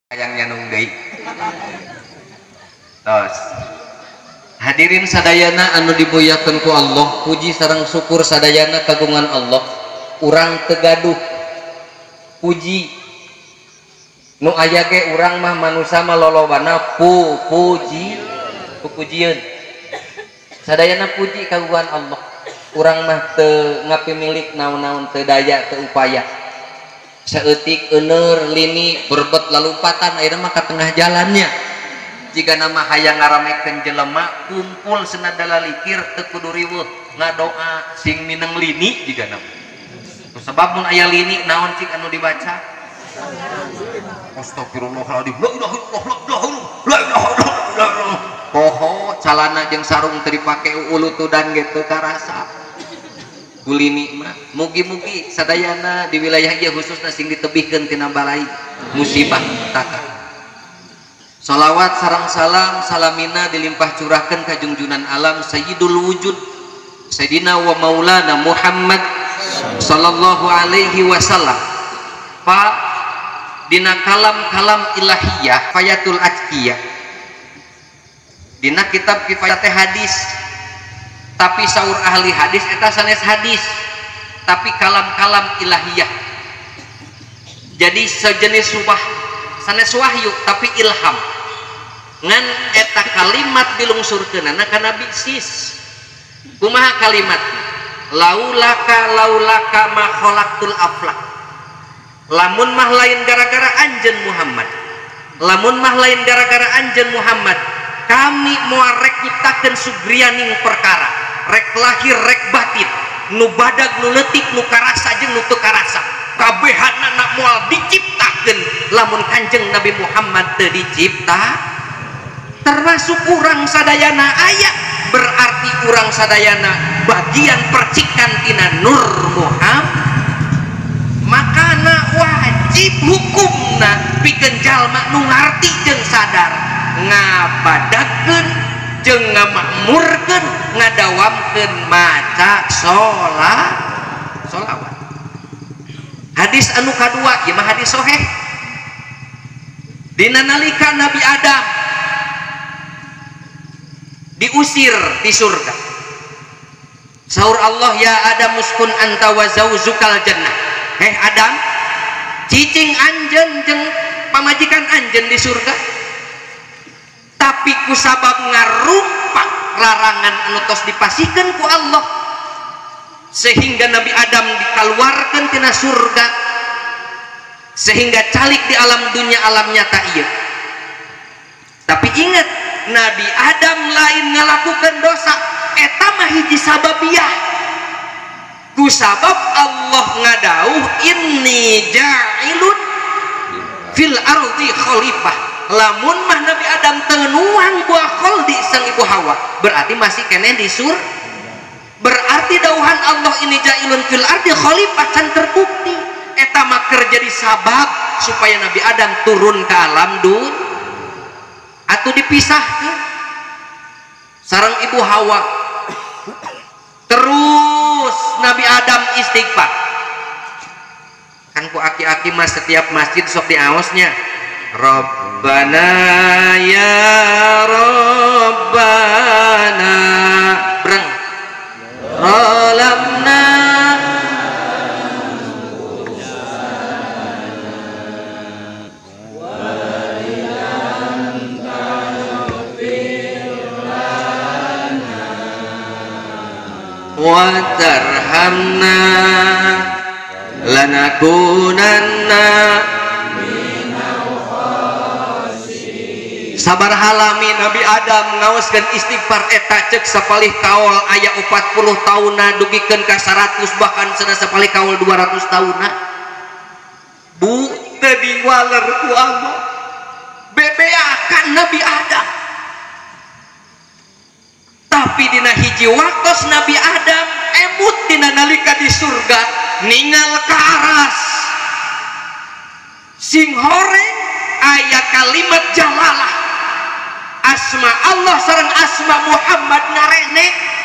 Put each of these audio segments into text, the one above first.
yang nyanung deui. Tos. Hadirin sadayana anu dimuliakeun ku Allah, puji sareng syukur sadayana kagungan Allah. Urang teu gaduh. Puji nu aya ge urang mah manusia mah lolobana puji, pupujieun. Sadayana puji kagungan Allah. Urang mah teu ngapimilik naon-naon, teu daya, teu upaya. Saeutik euneur lini berbet lalumpatan ayeuna mah ka tengah jalannya. Jika nama hayang ngaramekeun jelema kumpul senadala likir teu kudu riweuh ngadoa sing mineng lini jiga nama. Sebab mun aya lini naon cik anu dibaca? Astagfirullahaladzim. La ilaha illallah, la ilaha illallah. Poho calana jeung sarung teu dipake ulutudan ge teu karasa. Kulini mah mugi-mugi sadayana di wilayah ieu khususna sing ditebihkeun tina balai musibah taka. Salawat sareng salam salamina dilimpah curahkeun ka junjunan alam sayyidul wujud sayyidina wa maulana Muhammad sallallahu alaihi wasallam. Pak dina kalam-kalam ilahiyah fayatul atqiyah dina kitab kifayat hadis. Tapi saur ahli hadis eta sanes hadis tapi kalam-kalam ilahiyah, jadi sejenis subah sanes wahyu tapi ilham ngan eta kalimat dilungsurkeunana ka Nabi sis. Kumaha kalimat? Laulaka ma khalaqtul aflak. Lamun mah lain gara-gara anjeun Muhammad, lamun mah lain gara-gara anjeun Muhammad, kami moal rek nyiptakeun sugrianing perkara, rek lahir rek batin, nu badag nu leutik nu karasa jeung nu teu karasa, kabehana moal diciptakeun lamun Kanjeng Nabi Muhammad teu dicipta. Termasuk urang sadayana aya, berarti urang sadayana bagian percikan tina Nur Muhammad. Makana wajib hukumna pikeun jalma nu ngarti jeung sadar ngabadagkeun jeung ngamakmurkeun ngadawamkeun maca sholawat. Hadis anu kadua ieu mah hadis sahih. Dina nalika Nabi Adam diusir di surga, saur Allah, ya Adam uskun anta wa zaujukal jannah. Heh Adam, cicing anjeun jeung pamajikan anjeun di surga. Tapi ku sabab ngarumpak larangan anu tos dipasikeun ku Allah sehingga Nabi Adam dikeluarkan tina surga, sehingga calik di alam dunia alam nyata ieu. Tapi ingat, Nabi Adam lain ngalakukan dosa eta mah hiji sababiyah. Ku sabab Allah ngadauh inni ja'ilun fil ardi khalifah. Lamun mah Nabi Adam tenuang buah kholdi sang ibu Hawa, berarti masih kene di sur. Berarti dauhan Allah ini ja'ilun fil ardi khalifah can terbukti eta mah keur jadi sabab supaya Nabi Adam turun ke alam dunya atuh dipisahkeun sareng ibu Hawa. Terus Nabi Adam istighfar. Kan ku aki-aki mah setiap masjid sok diaosnya Rabbana ya Rabbana breng zalamna wa tarhamna lanakunanna. Sabar halami Nabi Adam ngaoskeun istighfar eta ceuk sapalih kaol aya 40 taunna dugikeun ka 100 bahkan cenah sapalih kaol 200 taunna. Bu teu diwaler ku Allah bebeakan Nabi Adam. Tapi dina hiji waktos Nabi Adam emut dina nalika di surga ningal ka aras sing horeng aya kalimat jalalah asma Allah sareng asma Muhammad ngarene.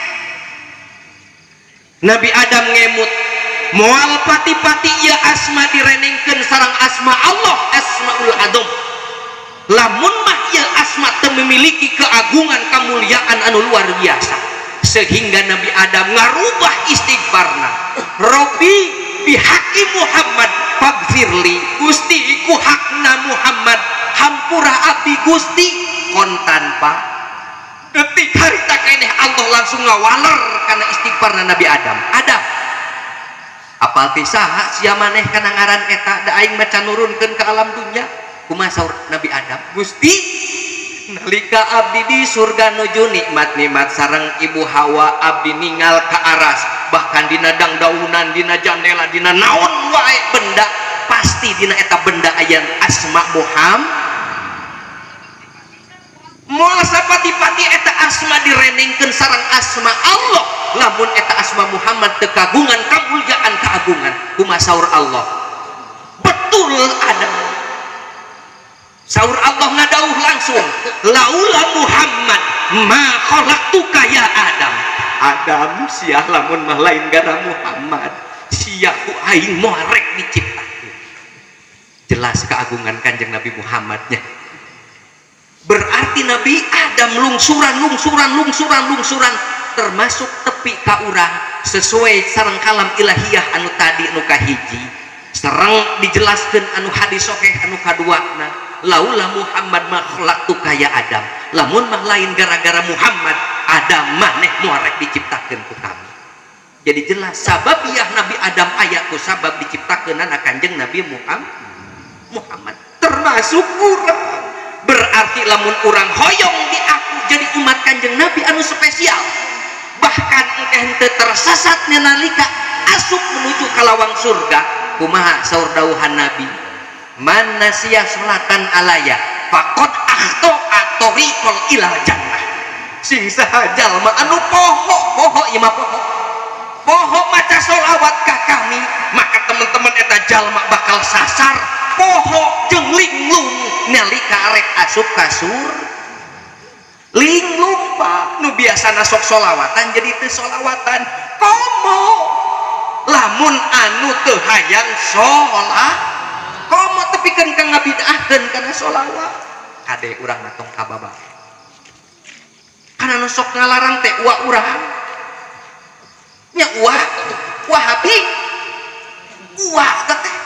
Nabi Adam ngemut moal pati-pati ieu asma direnengkeun sareng asma Allah asmaul adzam lamun mah ieu asma teu memiliki keagungan kemuliaan anu luar biasa sehingga Nabi Adam ngarubah istighfarna. Robbi bihaqi Muhammad faghfirli, Gusti ku hakna Muhammad hampura abdi Gusti kontan Pak. Detik harita keneh Allah langsung ngawaler karena istighfarna Nabi Adam. Adam apal ti saha sia maneh kana ngaran eta da aing maca nurunkeun ke alam dunya. Kumaha saur Nabi Adam, Gusti nalika abdi di surga nuju nikmat-nikmat sareng ibu Hawa abdi ningal ke aras, bahkan dina dangdaunan, dina jandela, dina naon wae benda pasti dina eta benda aya asma Muhammad. Moal sapati-pati eta asma direnengkeun sareng asma Allah, lamun eta asma Muhammad teu kagungan kamuliaan keagungan. Kumaha saur Allah, betul ada saur Allah ngadauh langsung, laula Muhammad ma khalaqtuka ya Adam. Adam sia lamun mah lain gara Muhammad sia ku aing moal rek diciptakeun. Jelas keagungan Kanjeng Nabi Muhammadnya. Berarti Nabi Adam lungsuran termasuk tepi ka urang sesuai sareng kalam ilahiyah anu tadi anu kahiji sareng dijelaskeun anu hadis sahih anu kaduana, laula Muhammad ma khalaqtuka ya Adam. Lamun mah lain gara-gara Muhammad Adam maneh moal rek diciptakeun ku kami. Jadi jelas sababiah Nabi Adam aya ku sabab diciptakeunana Kanjeng Nabi Muhammad termasuk urang. Berarti lamun urang hoyong diaku jadi umat Kanjeng Nabi anu spesial, bahkan engke henteu tersesat nalika asup menuju ka lawang surga. Kumaha saur dawuhan Nabi, man nasiya salatan alaya faqad akhta'a tariqal ilal jannah. Sing saha jalma anu poho ieu mah poho maca sholawat ka kami, maka teman-teman eta jalma bakal sasar poho jeung linglung nalika rek asup ka surga. Linglung Pak nu biasana sok sholawatan jadi teu sholawatan. Komo lamun anu teu hayang sholat komo tepikeun ka ngabidahkeun kana sholawat. Kade urang mah tong kababa kana nu sok ngalarang teh ulah urang nya ulah wahabi ulah teh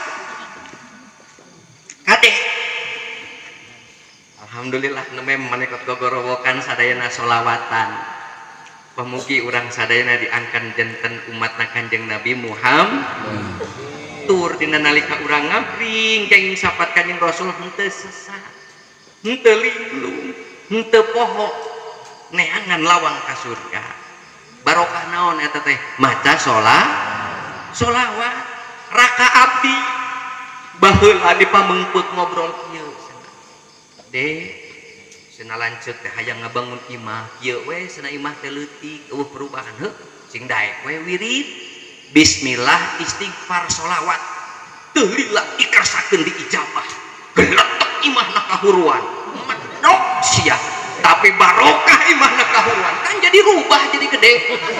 kade. Alhamdulillah nemem manekot gogorowokan sadayana sholawatan. Pamugi urang sadayana diangkan janten umatna Kanjeng Nabi Muhammad. Tur dina nalika urang ngabring kenging sapat Kanjeng Rasul henteu sesat, henteu linglung, henteu poho, neangan lawang ka surga. Barokah naon eta teh? Maca sholawat, raka abdi baheula dipamengpeut ngobrol kieu. Dek, cenah lanceuk teh hayang ngabangun imah, kieu we cenah imah teh leutik, eueuh perubahan heuh. Sing daek we wirid bismillah istighfar sholawat teu lila ikrasakeun diijabah. Geletek imahna kahuruan. Medok sia, tapi barokah imahna kahuruan. Kan jadi rubah jadi gede.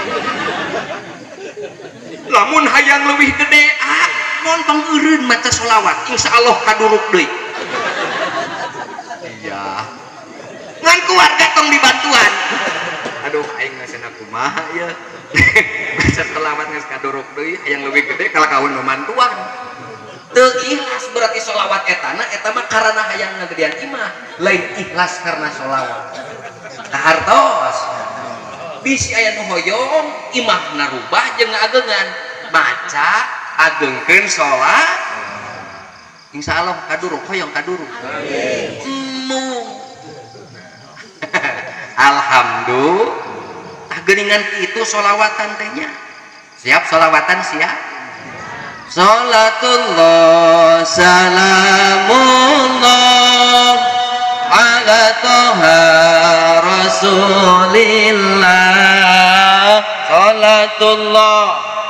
Lamun hayang leuwih gede, mun pangeureun maca sholawat, insyaallah kaduruk deui. Iya. Ngan keluarga tong dibantuan. Aduh aing ngasena kumaha ieu. Baca sholawat geus kaduruk deui, hayang leuwih gede kala kawin mantuan. Teu ikhlas berarti sholawat etana eta mah karana hayang ngagedean imah, lain ikhlas karena sholawat. Kahartos. Bisi aya nu hoyong imahna rubah jeung ngaageungan, maca ageungkeun sholat. Insyaallah kaduruk hoyong kaduruk. Amin. Alhamdulillah. Geuningan itu sholawatan tehnya. Siap sholawatan siap? Salatullah salamullah ala toha rasulillah. Salatullah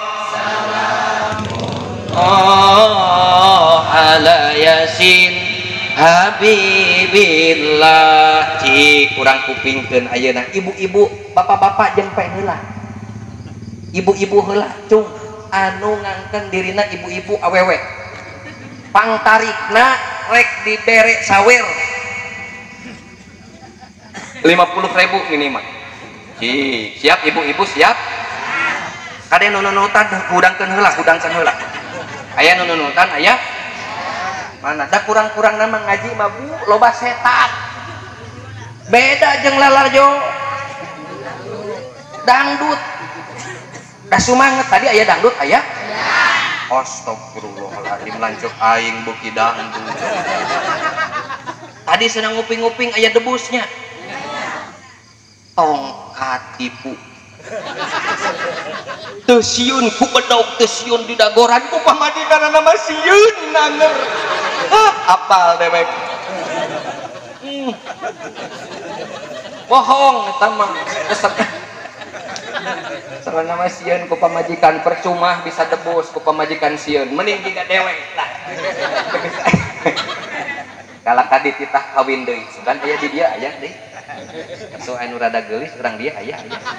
salamullah ala yasin habibillah. Cik kurang kupingkeun ayeuna ibu-ibu bapak-bapak jeung pe heula. Ibu-ibu heula cung anu ngangkeun dirina ibu-ibu awewe. Pangtarikna rek dibere sawer. 50.000 minimal. Siap ibu-ibu siap? Ada yang nunutan hudangkeun heula. Aya nunutan aya? Mana? Da kurang-kurang nama ngaji mah Bu, loba setan. Beda jeung lalarjo. Dangdut. Da sumanget tadi aya dangdut aya? Astagfirullahaladzim, lanjut aing buki dangdut. Tadi senang nguping-nguping aya debusnya. Tongkat tipu. Teu sieun ku bedog, teu sieun di dagoran ku pamajikanna nama sieun nanger. Apal dewek. Bohong eta mah. Soalnya nama sieun ku pamajikan percuma bisa debus ku pamajikan sieun. Mending jiga dewek lah. Kalau kadi titah kawin deui, sugan aya di dia aya deui. So anu rada geulis urang dia aya.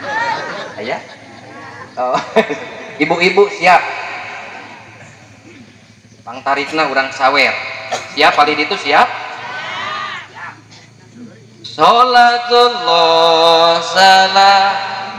Oh. Ibu-ibu siap. Pangtarikna urang sawer. Siap kali ditu siap? Salatullah salam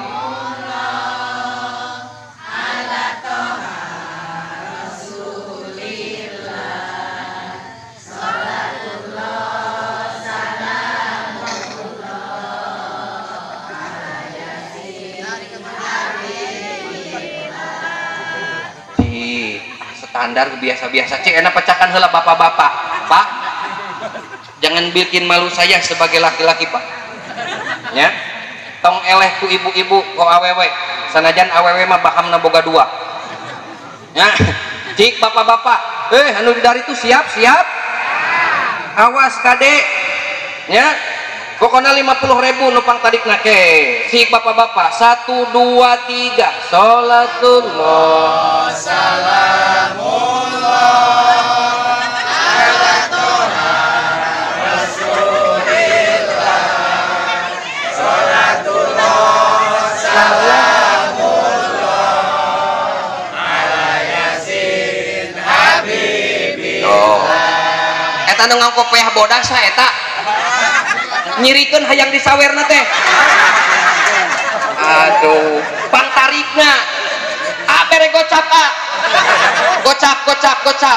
standar biasa-biasa. Cik enak pecahkan heula bapak-bapak. Pak, jangan bikin malu saya sebagai laki-laki Pak. Ya, tong eleh ku ibu-ibu ku awewe. Sanajan awewe mah bahamna boga dua. Ya, cik bapak-bapak. Anu dari itu siap-siap. Awas kade. Ya, pokoknya 50.000 nupang tarik nake. Cik bapak-bapak. 1, 2, 3. Salatullah salamullah ala toha rasulillah. Salatullah salamullah ala yasin habibillah. Eta nu ngangkopeah bodas sa eta nyirikeun hayang disawerna teh. Aduh, pangtarikna bere gocap gocap.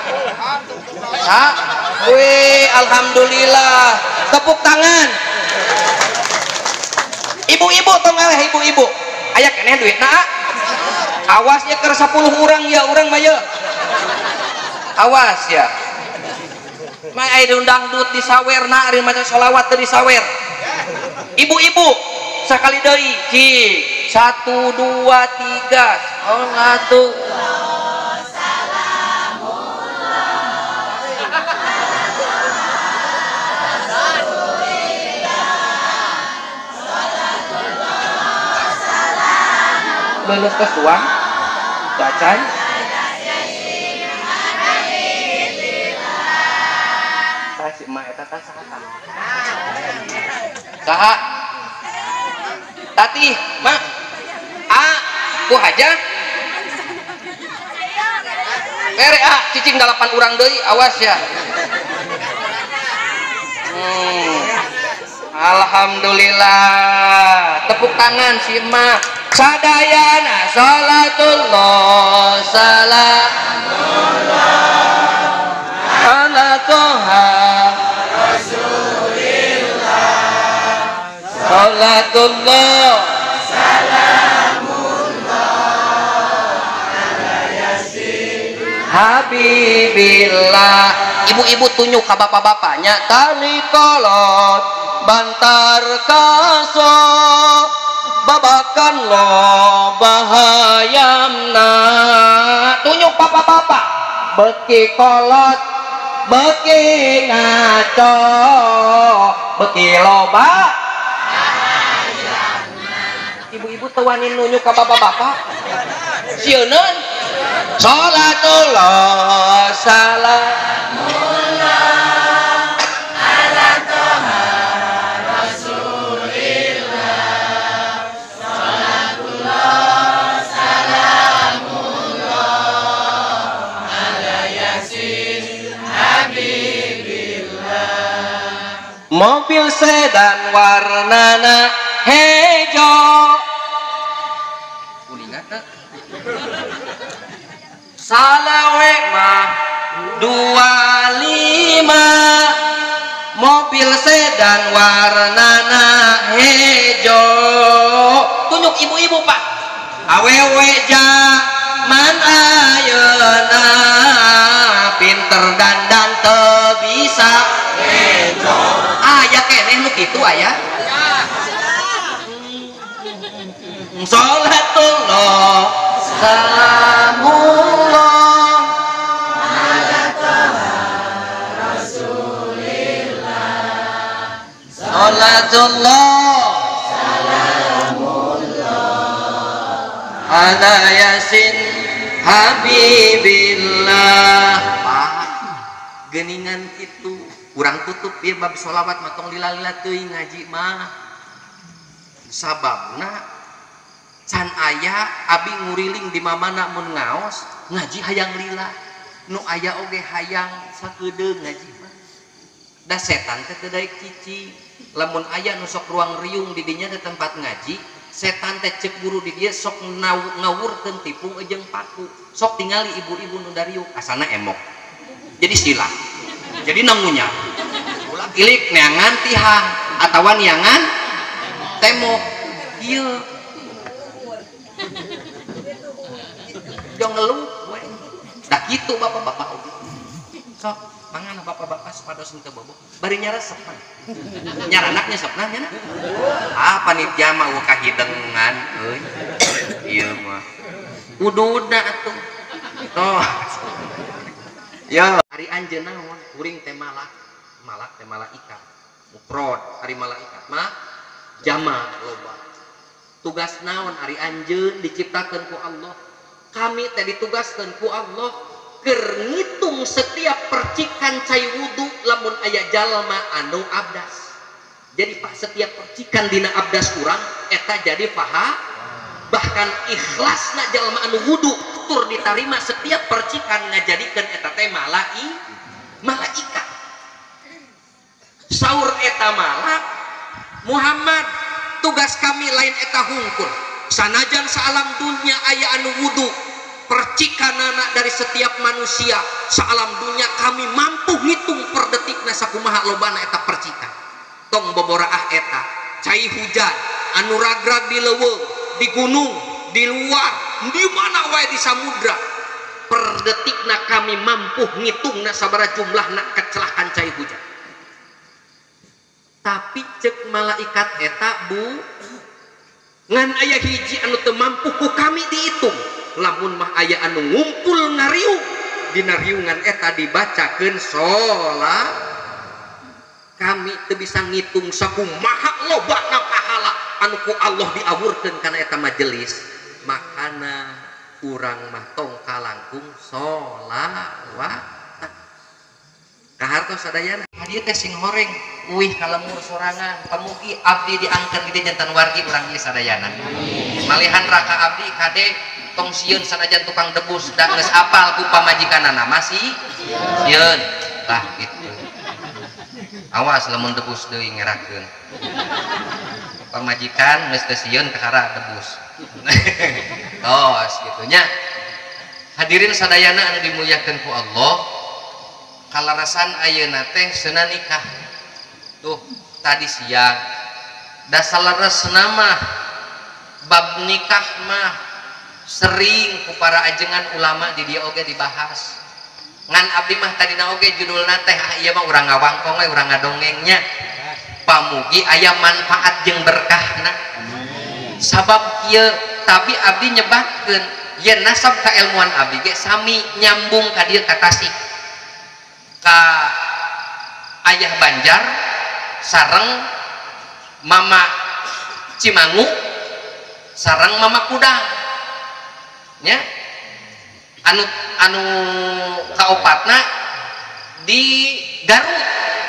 Wih, alhamdulillah. Tepuk tangan. Ibu-ibu tong eleh ibu-ibu. Aya keneh duitna. Awasnya keur 10 urang ya urang mah ye. Awas ya. Mah aya dangdut disawerna ari maca sholawat teu disawer. Ibu-ibu sakali deui. Cik 1, 2, 3. Salatullah salamullah rasulillah. Salatullah salamullah. Leuleus ke suang bacan. Kasih mah eta teh saha? Saha? Tati, mak. Ku haja. Mere cicing 8 urang deui, awas ya. Alhamdulillah. Tepuk tangan si emak. Sadayana salatullah salamullah ala toha rasulillah. Salatullah Habibillah. Ibu-ibu tunjuk ke bapak-bapaknya tali kolot bantar kaso babakan lo bahayamna. Tunjuk bapak-bapak beki kolot beki ngaco beki loba. Ibu-ibu tewanin nunjuk ke bapak-bapak sieuneun. Salatullah salamullah ala toha rasulillah. Salatullah salamullah ala yasin habibillah. mobil sedan warnana hejo kuningan salawe mah 25 mobil sedan warnana hejo tunjuk ibu-ibu pak awewe zaman ayeuna pinter dandan teu bisa hejo aya keneh nu kitu aya sholatullah salamullah sholatullah ala yasin habibillah geningan itu kurang tutup ya bab sholawat matong lila-lila teuing ngaji mah sababna can aya abi nguriling di mamana mun ngaos ngaji hayang lila nu aya oge hayang sakedeung ngaji mah da setan teh teu daek cici lamun aya nu sok ruang riung di dinya di tempat ngaji setan teh cek buru di dia sok ngawurkeun tipung jeung paku sok tingali ibu-ibu nu dariuk asana emok jadi sila jadi nangunya ulah ilik neangan tihang atawa niangan temok ieu jong ngeluh we da kitu bapak-bapak oge sok mangana bapak-bapak sepados teu bobo bari nyaresep mah nyaranak nyesepna nya panitia mah ulah kahidengan euy ieu mah ududna atuh toh ya hari anjeun naon kuring teh malak teh malaikat mufrad hari malaikat mah jama loba tugas naon hari anjeun diciptakeun ku Allah kami teh ditugaskeun ku Allah keur ngitung setiap percikan cai wudu lamun aya jalma anu abdas jadi pak setiap percikan dina abdas urang eta jadi paha bahkan ikhlasna jalma anu wudu tur ditarima setiap percikan ngajadikeun eta teh malaikat saur eta malak Muhammad tugas kami lain eta hungkul sanajan saalam dunya aya anu wudu percikanana dari setiap manusia saalam dunya kami mampu ngitung per detikna sakumaha lobana eta percikan tong boboraah eta cai hujan anu ragrag di leuweung di gunung di luar di mana wae di samudra per detikna kami mampu ngitungna sabaraha jumlahna kecelakaan cai hujan tapi cek malaikat eta bu ngan aya hiji anu teu mampu ku kami diitung lamun mah aya anu ngumpul ngariung dina riungan eta dibacakeun sholat kami teu bisa ngitung sakumaha lobana pahala anu ku Allah diawurkeun kana eta majelis makana urang mah tong kalangkung sholawat kahartos sadayana hadieu teh sing horeng uih kalemur sorangan pamugi abdi diangkat di jantan wargi urang ieu sadayana malihan raka abdi kade tong sieun sanajan tukang debus da geus apal ku pamajikanana masih sieun tah kitu awas lamun debus deui ngerakeun pamajikan geus teu sieun kakara debus tos kitu nya hadirin sadayana anu dimuliakeun ku Allah kalarasan ayeuna teh seunah nikah tuh tadi siang da salaresna mah bab nikah mah sering ku para ajengan ulama di dia oge dibahas ngan abdi mah tadina oge judulna teh ieu mah urang ngawangkong we urang ngadongengnya pamugi aya manfaat jeung berkahna sabab ieu tapi abdi nyebatkeun yen nasab kailmuan abdi ge sami nyambung ka dieu ka tasik ka ayah Banjar sareng mama Cimangu sareng mama Kudang nya anu kaopatna di Garut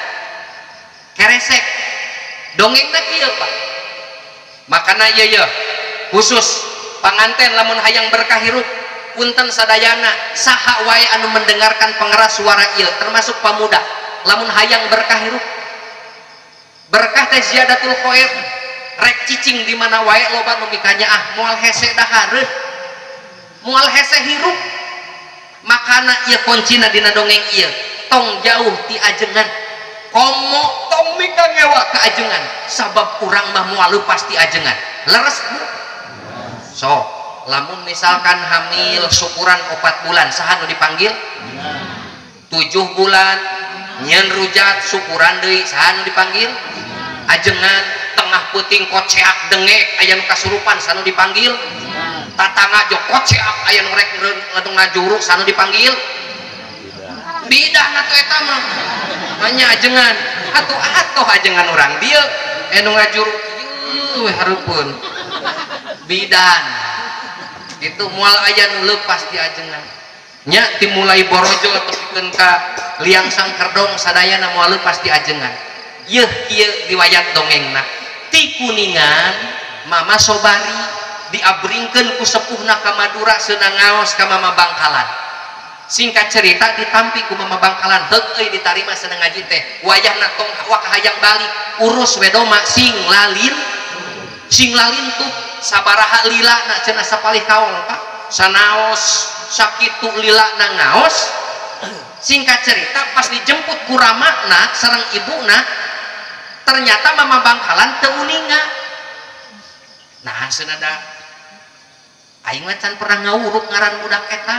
keresek dongengna kieu Pak makana ieu khusus panganten lamun hayang berkah hirup punten sadayana saha wae anu mendengarkan pengeras suara ieu termasuk pamuda lamun hayang berkah hirup berkah teh ziyadatul khair rek cicing di mana wae loba nu mikanya moal hese dahareun moal hese hirup makana ieu kuncina dina dongeng ieu tong jauh ti ajengan komo tong mika ngewa ke ajengan sabab urang mah moal leupas ti ajengan leres Bu so lamun misalkan hamil syukuran 4 bulan saha nu dipanggil 7 bulan nyen rujat syukuran deui saha nu dipanggil ajengan tengah puting koceak dengek aya nu kasurupan saha nu dipanggil tatangga jok koceak aya nu rek ngajuruk saha nu dipanggil bidah na teh eta mah nya ajengan atuh ajengan urang dieu nu ngajuruk ieu hareupeun bidan itu moal aya nu leupas ti ajengan nya dimulai borojo tepikeun ka liang sang kerdong sadayana moal leupas ti ajengan yeuh kieu riwayat dongengna ti kuningan mama sobari diabringkeun ku sepuhna ka Madura seunang ngaos ka mama Bangkalan singkat cerita ditampi ku mama Bangkalan heug euy ditarima seunang ngaji teh wayahna tong waka hayang balik urus wedoma sing lalin tuh sabaraha lilana cenah sapalih kaol Pak sanaos sakitu lilana ngaos singkat cerita pas dijemput ku ramakna sareng ibuna ternyata mama Bangkalan teu uninga nah senada aing mah can pernah ngawuruk ngaran budak eta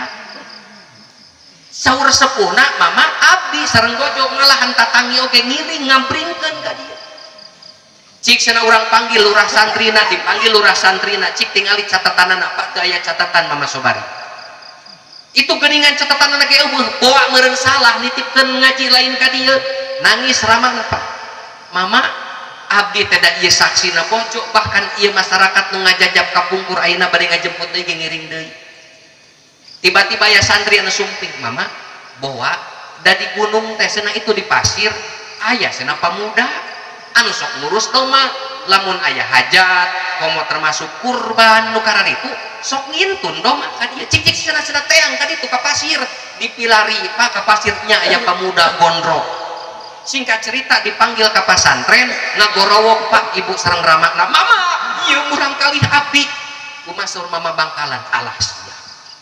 saur sepuhna mama abdi sareng gojo ngalahan tatangi oge ngiring ngampringkeun ka dieu cik sana urang panggil lurah santrina dipanggil lurah santrina cik tingali catatanana Pak teu aya catatan mama sobari itu geuningan catatanana ge eueuh boa meureun salah nitipkeun ngaji lain ka dieu nangis ramana Pak mama abdi teh da ieu saksina bojo bahkan ieu masyarakat nu ngajajab kapungkur ayeuna bade ngajemput deui ngiring deui tiba-tiba ya santri anu sumping mama boa da di gunung teh cenah itu di pasir aya cenah pamuda anu sok ngurus doma lamun aya hajat komo termasuk kurban nu kararitu sok ngintun doma ka dieu cik cenah teang ka ditu ka pasir dipilari Pak ka pasirnya aya pamuda gondrong singkat cerita dipanggil ke pasantren ngagorowok Pak ibu sareng ramakna mama ieu murang kalih abdi kumaha saur mama Bangkalan alah sia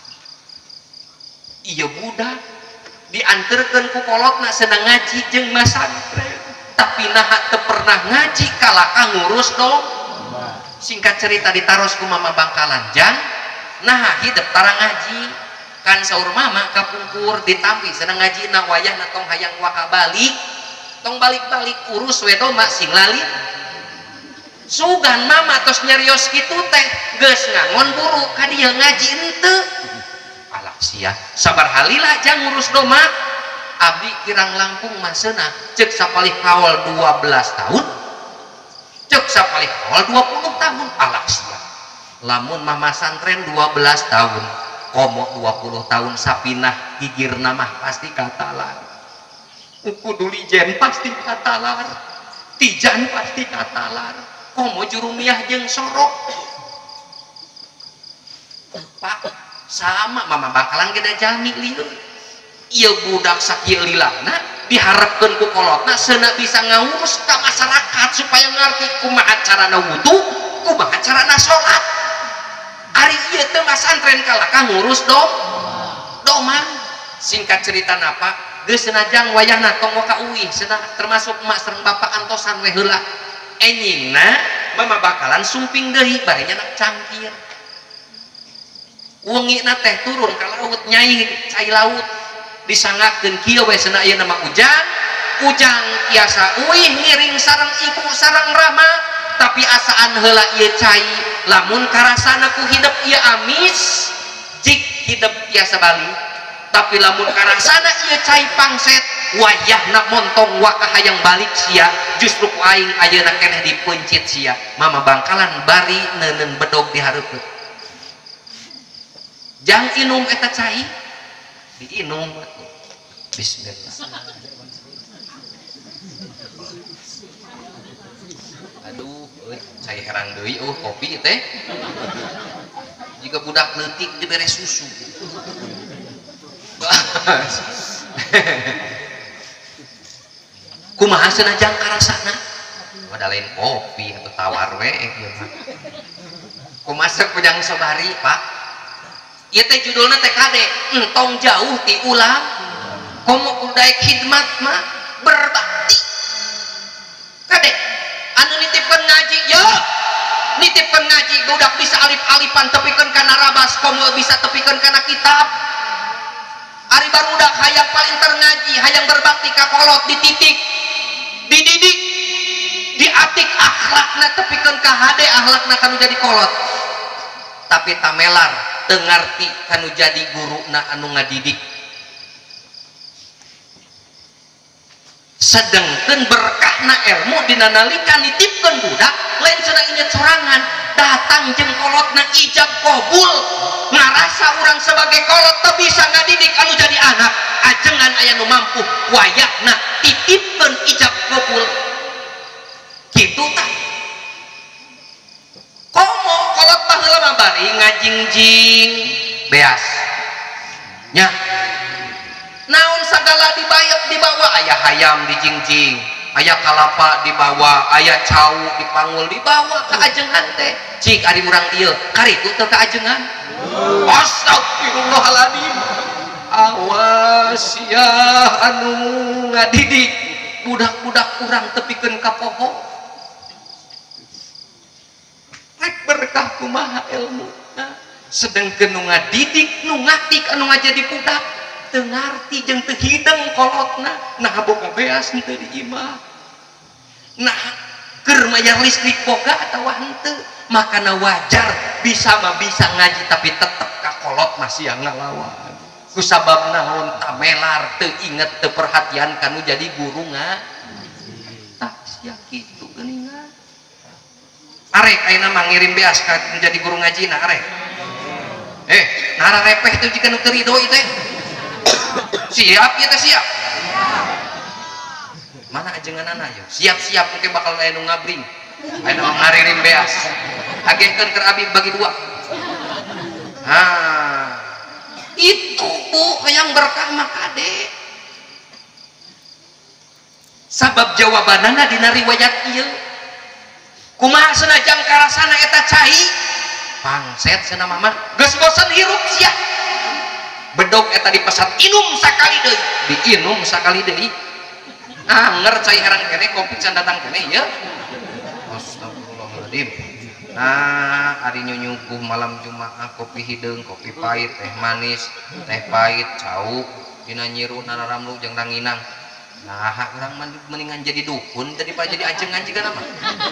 ieu budak dianterkeun ku kolotna sedang ngaji jeung masantren tapi naha teu pernah ngaji kalaka ngurus dong singkat cerita ditaros ku mama Bangkalan jang naha hidup tara ngaji kan saur mama kapungkur ditampi sedang ngaji na wayahna tong hayang waka balik tong balik-balik urus wedoma sing lalin sugan mama tos nyarios kitu teh geus ngangon buru ka dieu ngaji henteu alah sia sabar halila jang ngurus doma abdi kirang langkung maseuna cek sapalih kaol 12 tahun cek sapalih kaol 20 tahun alah sia lamun mama santren 12 tahun komo 20 tahun sapinah gigirna mah pasti katalar kudu lijen pasti katalar tijan pasti katalar komo jurumiah jeung sorok Pak sama mama Bangkalan geda jami lieu ieu budak sakieu lilana diharapkeun ku kolotna seuna bisa ngurus ka masyarakat supaya ngarti kumaha carana wudu kumaha carana salat ari ieu teh masantren kalaka ngurus doma singkat cerita Pak geus senajang wayahna tong ka uih cenah termasuk emak sareng bapak antosan we heula enyingna mama Bangkalan sumping deui bari nyanak cangkir wengina teh turun ka laut nyai cai laut disangakeun kieu we cenah ayeuna mah ujang tiasa uih ngiring sareng ibu sareng rama tapi asaan heula ieu cai lamun karasana ku hidup ieu amis jik hidup tiasa bali tapi lamun karasana ieu cai pangset wayahna montong waka hayang balik sia justru ku aing ayeuna keneh dipencit sia mama Bangkalan bari neuneun bedog di hareupeun jang inum eta cai diinum bismillah aduh saya heran deui kopi teh jika budak leutik dibere susu kumaha cenah jang karasana pada lain kopi atau tawar we kumaha kujang sabari Pak ieu teh judulna teh kade entong jauh ti ulang komo kudaek khidmat mah berbakti kade anu nitipkeun ngaji ya nitipkeun ngaji budak bisa alif-alifan tepikeun kana rabas komo bisa tepikeun kana kitab ari barudak hayang paling ngaji hayang berbakti ka kolot dititik dididik diatik akhlakna tepikeun ka hade akhlakna kanu jadi kolot tapi tamelar teu ngarti kanu jadi guruna anu ngadidik sedengkeun berkahna ilmu dina nalika nitipkeun budak lain cenah inget sorangan datang jeung kolotna ijab qabul ngarasa urang sebagai kolot teu bisa ngadidik anu jadi anak ajengan aya nu mampu wayahna titipkeun ijab qabul kitu tah komo kolot baheula mah bari ngajingjing beas nya naon sagala dibawa aya hayam dijingjing aya kalapa dibawa aya cau dipangul dibawa ka ajengan teh cik ari urang ieu karitu teu ka ajengan astagfirullahaladzim awas ya anu ngadidik budak-budak urang tepikeun ka poho rek berkah kumaha ilmu sedengkeun nu ngadidik nu ngatik anu ngajadi budak teu ngarti jeung teu hideng kolotna nah boga beas henteu di imah nah keur mayar listrik boga atawa henteu makana wajar bisa mah bisa ngaji tapi tetep ka kolot masih yang ngalawan kusabab naon tamelar teu inget teu perhatian kanu jadi guru tak sia kitu geuningan arek ayeuna mah ngirim beas ka menjadi guru ngajina arek nara repeh teh jika nu teu ridho ieu teh siap ya teh siap mana ajenganana ya siap-siap mungkin bakal aya nu ngabring aya nu ngaririm beas agehkeun keur abi bagi dua itu Bu yang berkah mah kade sabab jawabanana dina riwayat ieu kumaha senajan karasana eta cai pangset cenah mama geus bosan hirup sia bedog eta dipesat inum sakali deui diinum sakali deui anger cai harang kene kopi can datang kene ya astagfirullahaladzim nah ari nyunyukuh malam Jumaah kopi hideung kopi pahit teh manis teh pahit cau dina nyiru nararamlu jeung ranginang nah urang mendingan jadi dukun daripada jadi ajengan jiga nama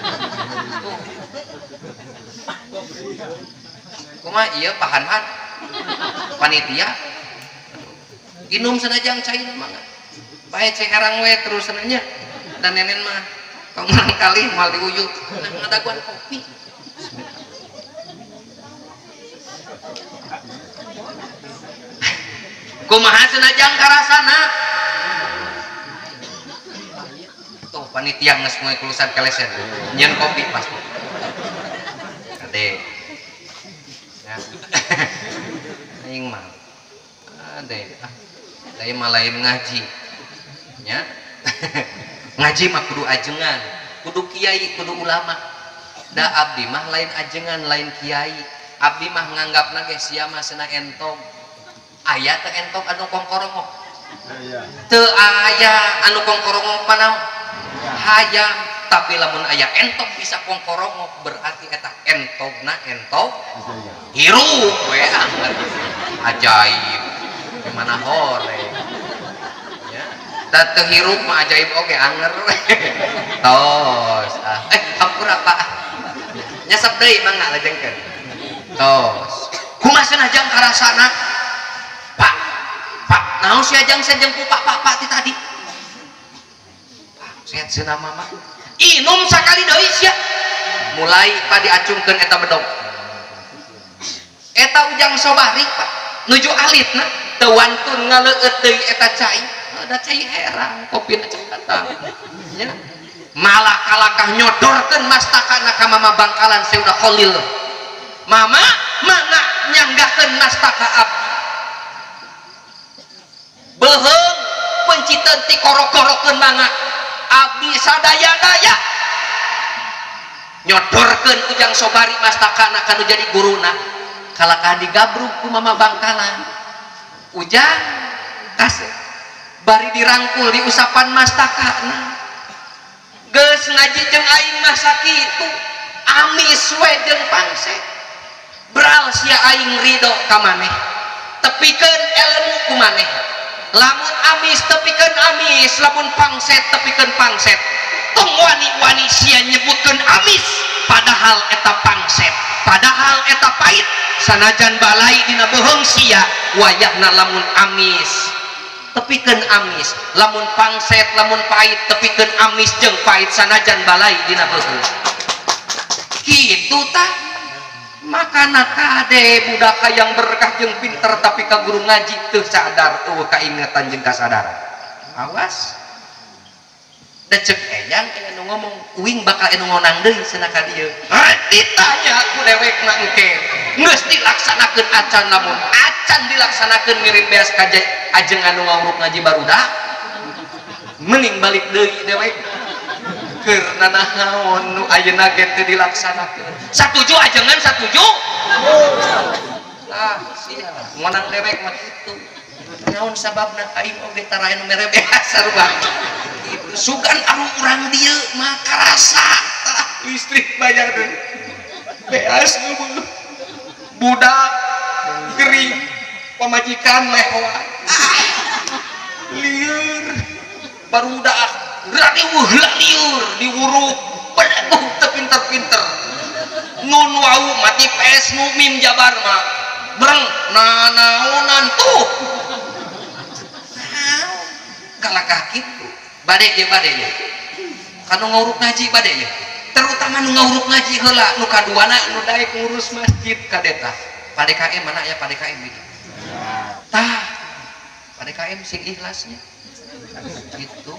kumaha ieu pahanhan panitia inum sanajang cai mah bae cai harang we terus sananya dan nenen mah pangurang kali mal diuyuk ngadaguan kopi kumaha sanajang karasana tuh panitia geus moe kulusan kalesen nyeun kopi pas kade ya aing mah ade lain mah lain ngaji nya ngaji mah kudu ajengan kudu kiai kudu ulama da abdi mah lain ajengan lain kiai abdi mah nganggapna ge sia mah cenah entong aya teh entong anu kongkorongok teu aya anu kongkorongok panaon hayang tapi lamun aya entong bisa kongkorongok berarti eta entongna entong hirup we ajaib gimana hore ya da teu hirup mah ajaib oge anger tos hampura Pak nyasap deui mangga lajengkeun tos kumaha sanajang karasana Pak naon si ajang sajeng ku Pak ti tadi sehat cenah mama inum sakali deui sia mulai tadi acungkeun eta bedog eta ujang sobari Pak nuju alitna teu wantun ngaleueut deui eta cai da cai herang kopina cai datang nya malah kalakah nyodorkeun mastakana ka mama bangkalan Seudah Khalil mama mana nyanggahkeun mastaka abdi beheung penciteun ti korok-korokeun mangga abdi sadaya-daya nyodorkeun ujang sobari mastakana kanu jadi guruna kalakah digabruk ku mama bangkalan ujang kasih bari dirangkul di usapan mastakana geus ngaji jeung aing mah sakitu amis we jeung pangset beral sia aing ridho ka maneh tepikeun ilmu ku maneh lamun amis tepikeun amis lamun pangset tepikeun pangset tong wani-wani sia nyebutkeun amis padahal eta pangset padahal eta pait sanajan balai dina beuheung sia wayahna lamun amis tepikeun amis lamun pangset lamun pait tepikeun amis jeung pait sanajan balai dina beuheung kitu tah makana kade budak yang berkah jeung pinter tapi ka guru ngaji teu sadar eueuh kaingatan jeung kasadaran awas da cek eyang anu ngomong uing bakal anu ngonang deui cenah ka dieu ditanya ku dewekna engke geus dilaksanakeun acan lamun acan dilaksanakeun ngirim beas ka ajeng anu ngawuruk ngaji barudak mending balik deui dewek keur nanaon nu ayeuna ge teu dilaksanakeun satuju ajengan satuju lah sia ngonang dewek mah kitu naon sababna aing oge tara anu mere beas sarua kitu sugan anu urang dieu mah karasa tah listrik bayar deui beas nu budak gering pamajikan lehoan lieur barudak radiwuh lieur diwuruk beduh teu pinter-pinter nun wau mati PS nu mim jabar mah breng nanaonan tuh kalakah kitu bade ye kanu nguruk ngaji bade ye terutama nu nguruk ngaji heula nu kaduana nu daek ngurus masjid kadeta PDKM mana ya PDKM itu tah PDKM sing ikhlasnya gitu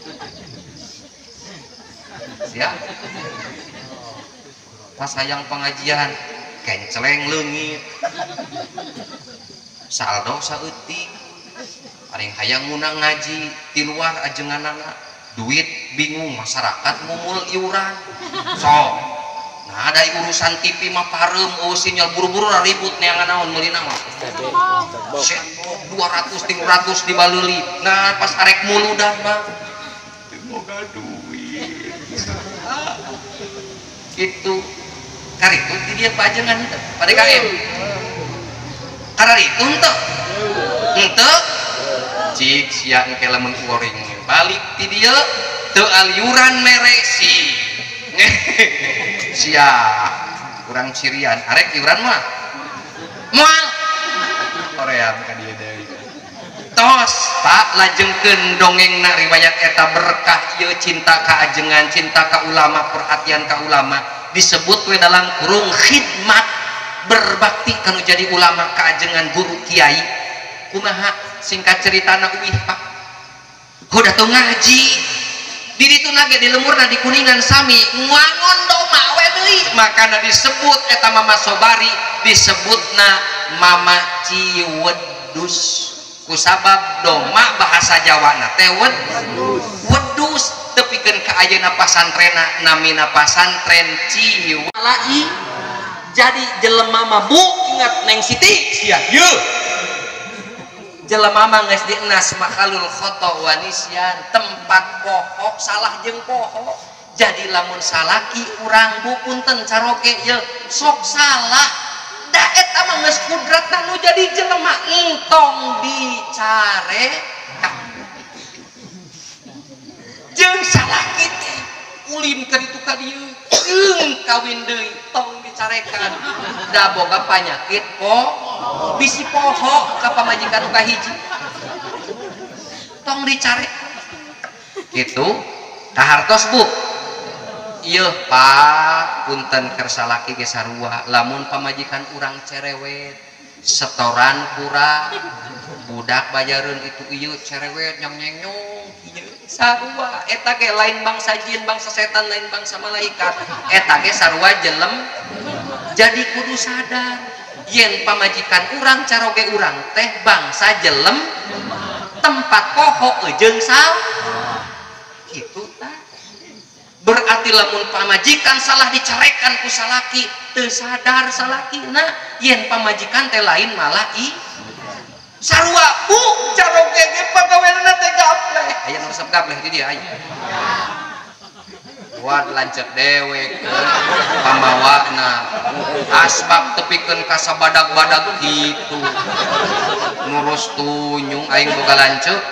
siap pas sayang pengajian kenceleng leungit saldo saeutik paling hayang munang ngaji di luar ajenganana duit bingung masyarakat ngumul iuran sok nah ada urusan TV mah pareum oh sinyal buru-buru ribut neangan naon meulina mah 200 300 dibaleuli nah pas arek muludan mah boga duit gitu karitu di dia pajengan teh PDKM kararitu henteu cik sia engke lamun uring balik ti dieu teu aliuran meresi sia kurang cirian arek iuran mah moal korea ka dieu deui tos tak lajengkeun dongengna riwayat eta berkah ieu cinta ka ajengan cinta ka ulama perhatian ka ulama disebut we dalam kurung khidmat berbakti kanu jadi ulama ka ajengan guru kiai kumaha singkat ceritana uih pak udah tuh ngaji di ditu nage di lemurna di kuningan sami nguangon doma we deui makana disebut eta mama sobari disebutna mama ciwedus kusabab doma bahasa Jawana teh wedus tepikeun ka ayeuna pasantrena namina pasantren Ciwalai jadi jelema mah bu ingat neng Siti sia yeuh jelema mah geus dienas makhlul khata wa nisyan tempat poho salah jeung poho jadi lamun salaki urang bu punten caroge ye sok salah da eta mah geus kudratna nu jadi jelema entong dicare jeung salaki teh ulin ka ditu ka dieu kawin deui tong dicarekan da boga panyakit bisi poho ka pamajikan ka hiji tong dicare gitu tahartos bu ieu pak punten keur salaki ge sarua lamun pamajikan urang cerewet setoran kurang budak bayareun itu ieu cerewet nyong-nyong ieu sarua eta ge lain bangsa jin bangsa setan lain bangsa malaikat eta ge sarua jelem jadi kudu sadar yen pamajikan urang caroge urang teh bangsa jelem tempat poho jeung sal kitu tah Berarti lamun pamajikan salah dicarekan ku salaki teu sadar salakina yen pamajikan teh lain malah sarua caroge ge pagaweana teh gapleh aya nu resep gapleh di dia aya wad lanceuk dewek pamawana asbab tepikeun ka sabadag-badag kitu nurus tunyung aing boga lanceuk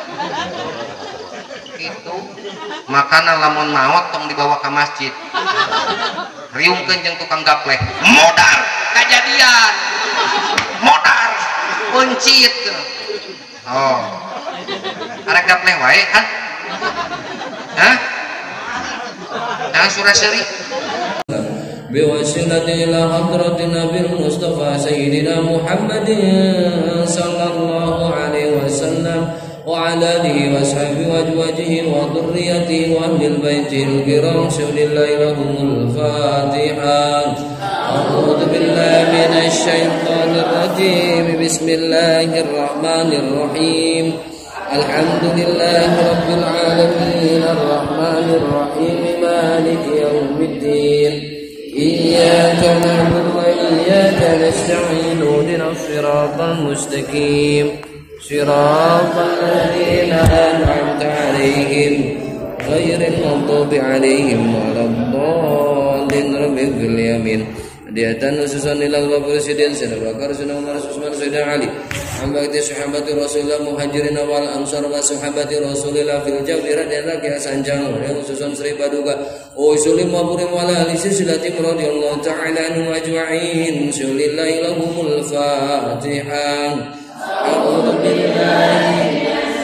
kitu makana lamun maot tong dibawa ke masjid riungkeun jeung tukang gapleh modar kajadian modar pencit oh arek gapleh wae kan hah nah surah seri بوسيلة إلى حضرة النبي المصطفى سيدنا محمد صلى الله عليه وسلم وعلى آله وأصحابه وأزواجه وذريته وأهل البيت الكرام شهد الله لهم الفاتحة أعوذ بالله من الشيطان الرجيم بسم الله الرحمن الرحيم الحمد لله رب العالمين الرحمن الرحيم مالك يوم الدين إياك نعبد وإياك نستعين اهدنا الصراط المستقيم صراط الذين أنعمت عليهم غير المغضوب عليهم ولا الضالين رب اغفر لي آمين. Hadiatan khususan ilal Bapak Presiden Sayyidina Bakar Sayyidina Umar Usman Sayyidina Ali ambakti sahabati Rasulullah muhajirin wal ansar wa sahabati Rasulillah fil jawri radhiyallahu sanjang wa khususan Sri Paduka o sulim wa burim wala ali silati radhiyallahu ta'ala anhu ajma'in sulillahi lahumul fatihah. A'udzu billahi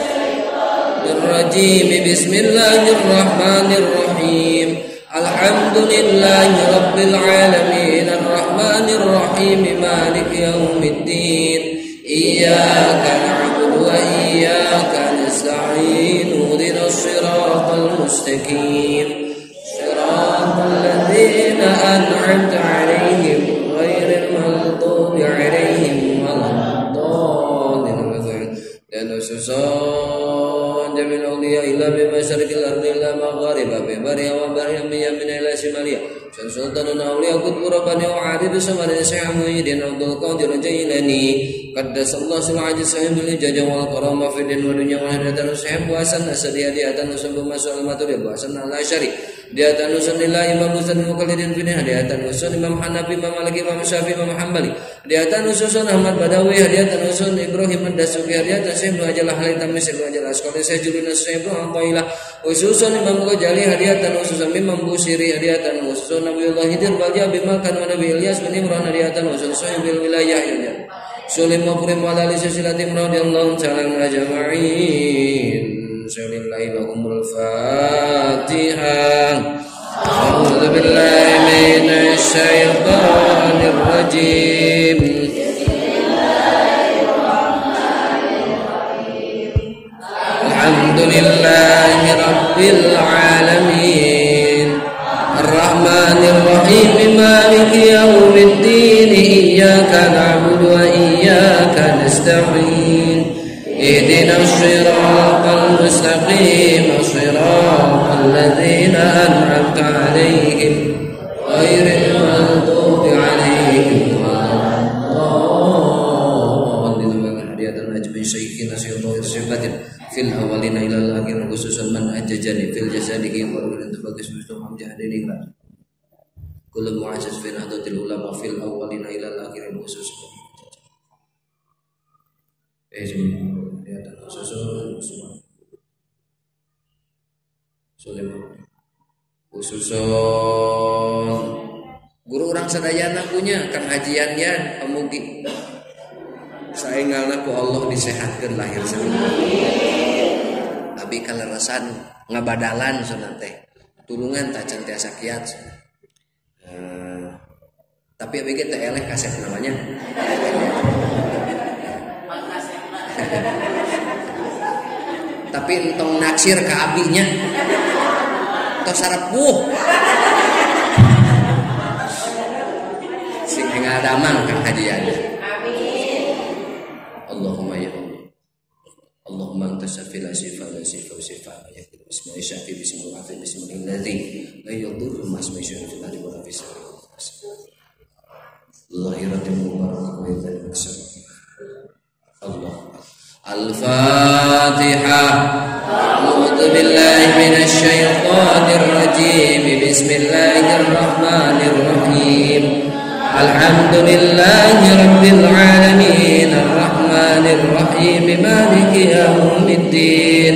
rajim bismillahirrahmanirrahim alhamdulillahi rabbil alamin arrahmanir rahim maliki yaumiddin iyyaka na'budu wa iyyaka nasta'in ihdinas siratal mustaqim siratal ladzina an'amta 'alaihim ghairil maghdubi 'alaihim waladdallin dan susun jamil awliya illa bi masyariqil ardi illa maghariba bi bariya wa bariya min yamina ila shimaliya sultanun awliya qutbu rabbani wa adidu samari syekh muhyiddin abdul qadir jailani qaddasallahu sul'aji sahibul jajah wal karama fi din wa dunya wa hadatan syekh buasan asadi hadiatan usul masul maturi buasan ala syari hadiatan usul lillahi imam muslim mukallidin fi hadiatan usul imam hanafi imam maliki imam syafi'i imam hanbali hadiatan usul ahmad badawi hadiatan usul ibrahim ad-dasuki hadiatan syekh muajalah halitam misal muajalah sekolah syekh julina syekh Abdullah usul imam Ghazali hadiatan usul imam Busiri hadiatan usul Nabiullah Hidir Balja bimakan wa Nabi Ilyas bin Imran hadiatan usul sahibil wilayah ya sulim mafrim wa lali silati radhiyallahu ta'ala ajma'in salillahi lahumul fatihah. A'udzu billahi minasy syaithanir rajim. Alhamdulillahi rabbil alamin arrahmanir rahim maliki yaumiddin iyyaka na'budu wa iyyaka nasta'in ihdinas siratal mustaqim siratal ladzina an'amta 'alaihim ghairil maghdubi 'alaihim waladdallin. Hadiatan ajbi syaikhina sayyidul sifatin fil awalina ilal akhir khususan man ajjani fil jasadihi wa ruhin tabaqis bismillah jahdini kullu mu'azzaz fi nahdatil ulama fil awalina ilal akhir khususan ya khususan guru orang sadayana punya Kang Hajian ya pamugi saengalna ku Allah disehatkeun lahir saeutik tapi kaleresan ngabadalan cenah teh tulungan tah can tiasa kiat tapi abg teh eleh kaset namanya tapi entong naksir ka abinya tos sarepuh sing engal damang Kang Hajian. Allahumma ya Allah Allahumma anta syafi la syifa la syifa syifa ya bismillah syafi bismillah afi bismillah ladzi yadurru ma ismihi syai'un fil ardi wa la fis samai zahiratin mubarakah wa yadhal maksud Allah Al-Fatihah. A'udzu billahi minasy syaithanir rajim. Bismillahir rahmanir rahim. Alhamdulillahi rabbil alamin arrahmanir rahim maliki yaumiddin.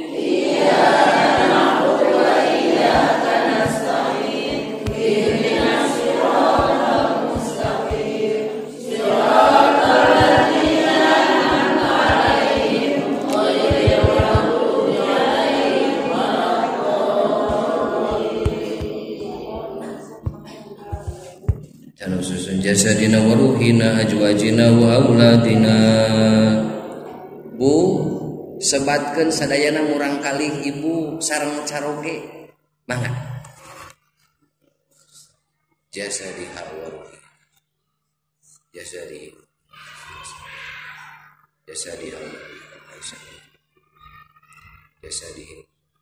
Jasadina wa ruhina ajwajina wa auladina. Bu, sebatkeun sadayana murang kalih ibu sareng caroge. Mangga. Jasadiha wa ruhina. Jasadiha. Jasadiha. Jasadiha.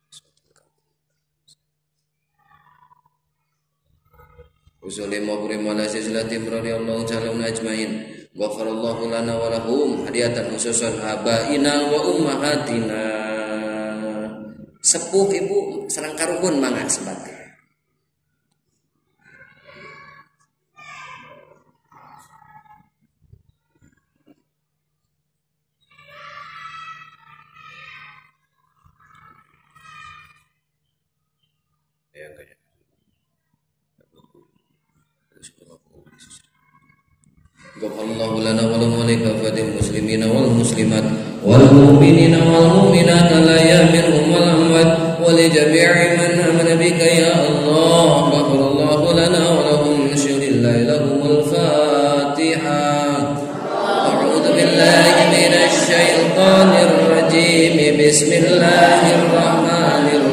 Usulil mawri malasi salatim radhiyallahu ta'ala ajmain. Ghafarallahu lana wa lahum hadiyatan khususan abaina wa ummahatina. Sepuh ibu sareng karukun mangga sebat. Ghafarallahu lana wa lahum wa likafatil muslimina wal muslimat wal mu'minina wal mu'minat al-ahya'i minhum wal amwat wa li jami'i man amana bika ya Allah. Ghafarallahu lana wa lahum syurillahi lahumul Fatihah. A'udzu billahi minasy syaithanir rajim. Bismillahirrahmanirrahim.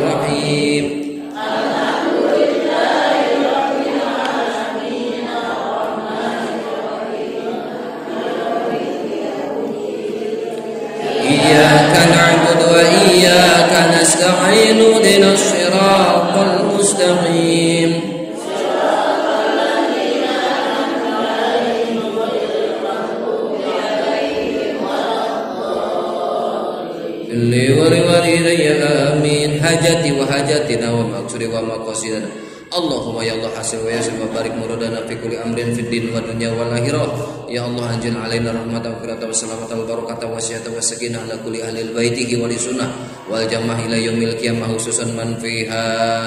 Iyyaka na'budu wa iyyaka nasta'in ihdinas siratal mustaqim. Siratal ladzina an'amta 'alaihim ghairil maghdubi 'alaihim waladdallin. Li walidayya amin. Hajati wa hajatina wa maqsudi wa maqasidina. Allahumma ya Allah hasil wa yasil wa barik muradana fi kulli amrin fid din wa dunya wal akhirah. Ya Allah anjil alaina rahmatan wa qurrata wa salamatan wa barakatan wa siyata wa sakinah ala kulli ahli baitihi wa li sunnah wal jamaah ila yaumil qiyamah khususan man fiha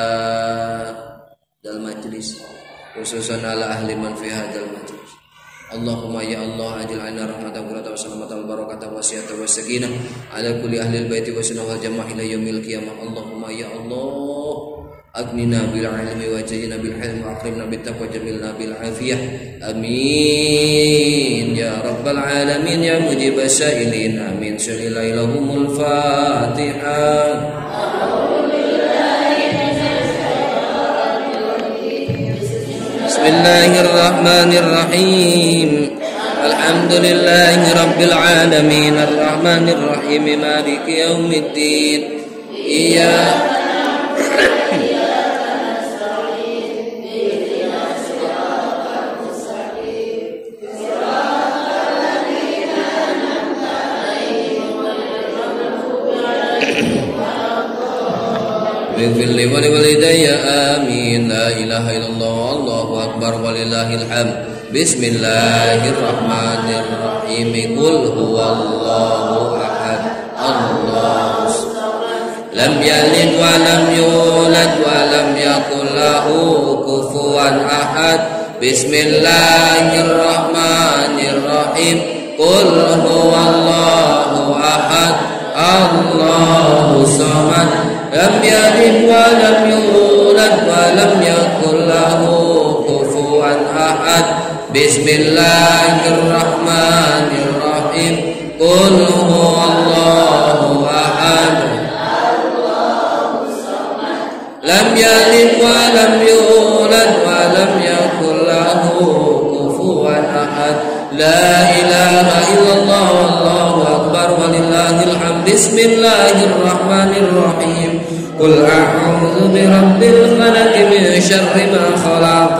dal majlis khususan ala ahli man fiha dal majlis. Allahumma ya Allah anjil alaina rahmatan wa qurrata wa salamatan wa barakatan wa siyata wa sakinah ala kulli ahli baiti wa sunnah wal jamaah ila yaumil qiyamah. Allahumma ya Allah Agnina bil ilmi wa jazina bil hilmi wa akrimna bit taqwa jamilna bil afiyah. Amin ya rabbal alamin ya mujibas sa'ilin. Amin. Syarillahi lahumul Fatihah. Bismillahirrahmanirrahim. Alhamdulillahi rabbil alamin arrahmanir rahim maliki yaumiddin. Iyyaka Bifirli wali walidayya amin. La ilaha illallah Allahu akbar walillahil hamd. Bismillahirrahmanirrahim. Qul huwallahu ahad Allahu samad lam yalid wa lam yulad wa lam yakul lahu kufuwan ahad. Bismillahirrahmanirrahim. Qul huwallahu ahad Allahu samad lam yalid wa lam yulad wa lam yakul lahu kufuwan ahad. Bismillahirrahmanirrahim. Qul huwallahu ahad Allahu samad lam yalid wa lam yulad wa lam yakul lahu kufuwan ahad. La ilaha illallah wallahu akbar walillahil hamd. Bismillahirrahmanirrahim. Qul a'udzu birabbil falaq min شر ما خلق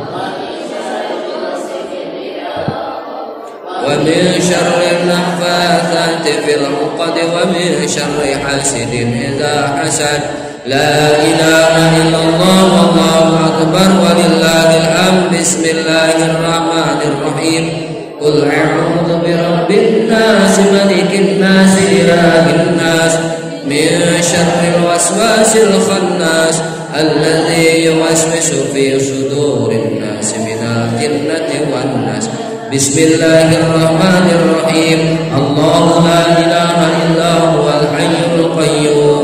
ومن شر النفاثات في العقد ومن شر حاسد إذا حسد. لا إله إلا الله والله أكبر ولله الحمد. بسم الله الرحمن الرحيم. قل أعوذ برب الناس ملك الناس إله الناس من شر الوسواس الخناس الذي يوسوس في صدور الناس من الجنة والناس. بسم الله الرحمن الرحيم. الله لا إله إلا هو الحي القيوم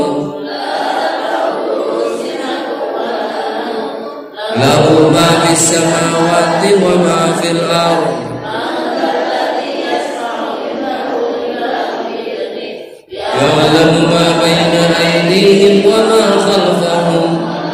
له ما في السماوات وما في الأرض يعلم ما بين أيديهم وما خلفهم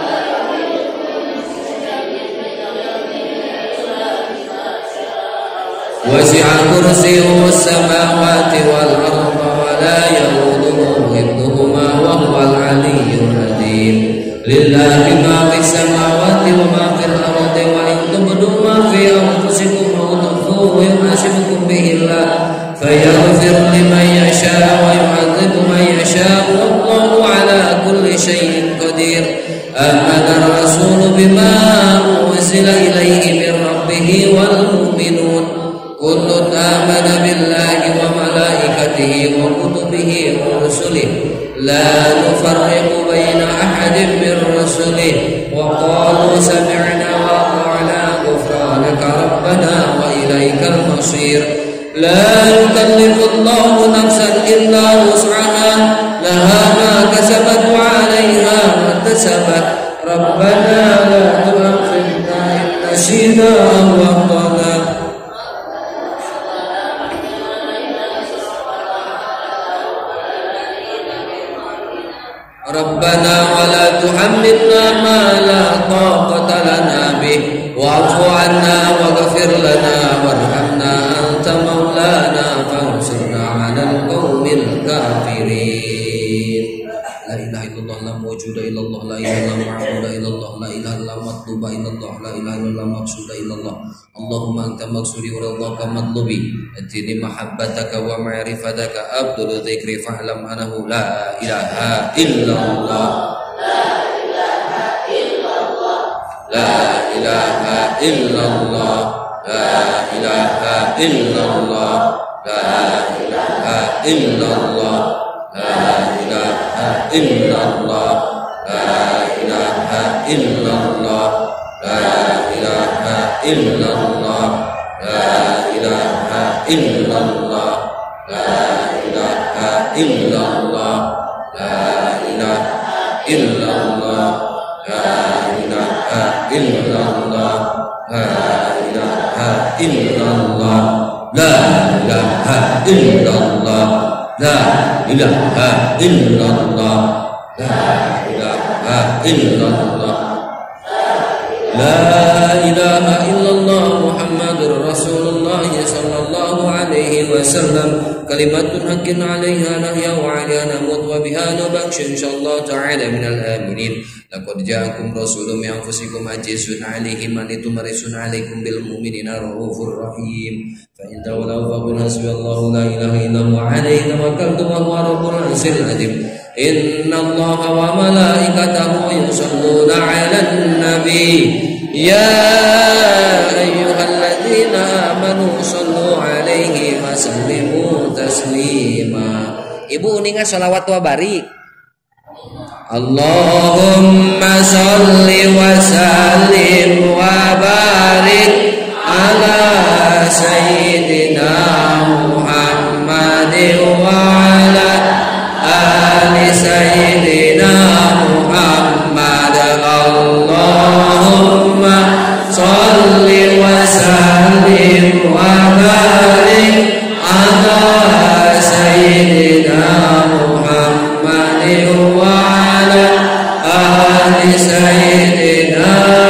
وسع كرسيه السماوات والأرض ولا يؤوده حفظهما وهو العلي العظيم. لله ما في السماوات وما في الأرض وإن تبدوا ما في أنفسكم أو تخفوه يحاسبكم به الله فيغفر لمن يشاء ويعذب من يشاء والله على كل شيء قدير. آمن الرسول بما أنزل إليه من ربه والمؤمنون كل آمن بالله وملائكته وكتبه ورسله لا نفرق بين أحد من رسله وقالوا سمعنا وأطعنا غفرانك ربنا وإليك المصير. لا يكلف الله نفسا إلا وسعها لها ما كسبت وعليها ما اكتسبت. ربنا لا تؤاخذنا إن نسينا أو أخطأنا. ربنا ولا تحملنا ما لا طاقة لنا به واعف عنا واغفر لنا وارحمنا أنت مولانا فانصرنا على القوم الكافرين. لا إله إلا الله لا موجود إلا الله لا إله إلا معبود إلا الله لا إله إلا مطلوب إلا الله لا إله إلا مقصود إلا الله. اللهم أنت مقصودي ورضاك مطلوبي ادني محبتك ومعرفتك أبذل ذكري فاعلم أنه لا إله إلا الله لا إله إلا الله لا إله إلا الله لا إله إلا الله لا إله إلا الله لا إله إلا الله لا إله إلا الله لا إله إلا الله لا إله إلا الله لا إله إلا الله لا إله إلا الله لا إله إلا الله لا إله إلا الله لا إله إلا الله لا إله إلا الله لا إله إلا الله محمد رسول الله صلى الله عليه وسلم كلمة حق عليها نحيا وعليها نموت وبها نبعث إن شاء الله تعالى من الآمنين. لقد جاءكم رسول من أنفسكم عزيز عليه ما عنتم حريص عليكم بالمؤمنين رؤوف رحيم. فإن تولوا فقل حسبي الله لا إله إلا هو عليه توكلت وهو رب العرش العظيم. إن الله وملائكته يصلون على النبي يا أيها الذين آمنوا صلوا عليه وسلموا تسليما. Ibu uningan salawat wa barik. Allahumma salli wa sallim wa barik ala sayyidina Muhammadin wa ala ali sayyidina Muhammad. Allahumma salli wa sallim wa barik ala sayyidina Muhammadin wa ala ali sayyidina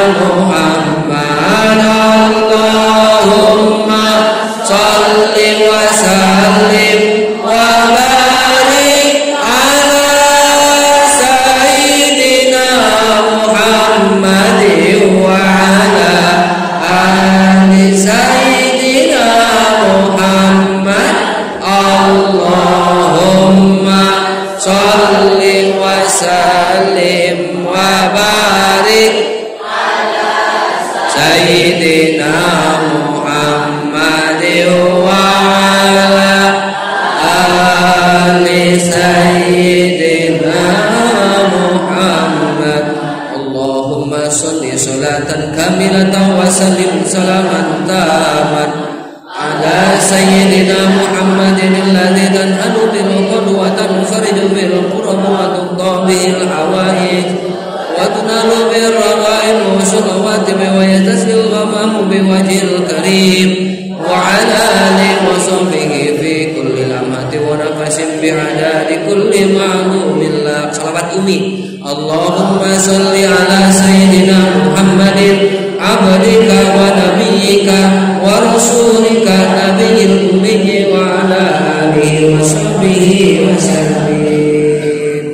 salli salatan kamilatan wa sallim salaman taman ala sayyidina Muhammadin alladhi tanhalu bil uqad wa tanfariju bil qurab wa tuqda bil hawaij wa tunalu bil rawaim wa salawati wa yatasil ghamamu bi wajhil karim wa ala alihi wa sahbihi fi kulli lamati wa nafasin bi adadi kulli ma'lumin la salawat umi. Allahumma salli ala sayyidina Muhammadin abdika wa nabiyyika wa rasulika nabiyil ummi wa ala alihi wa sahbihi wa sallim.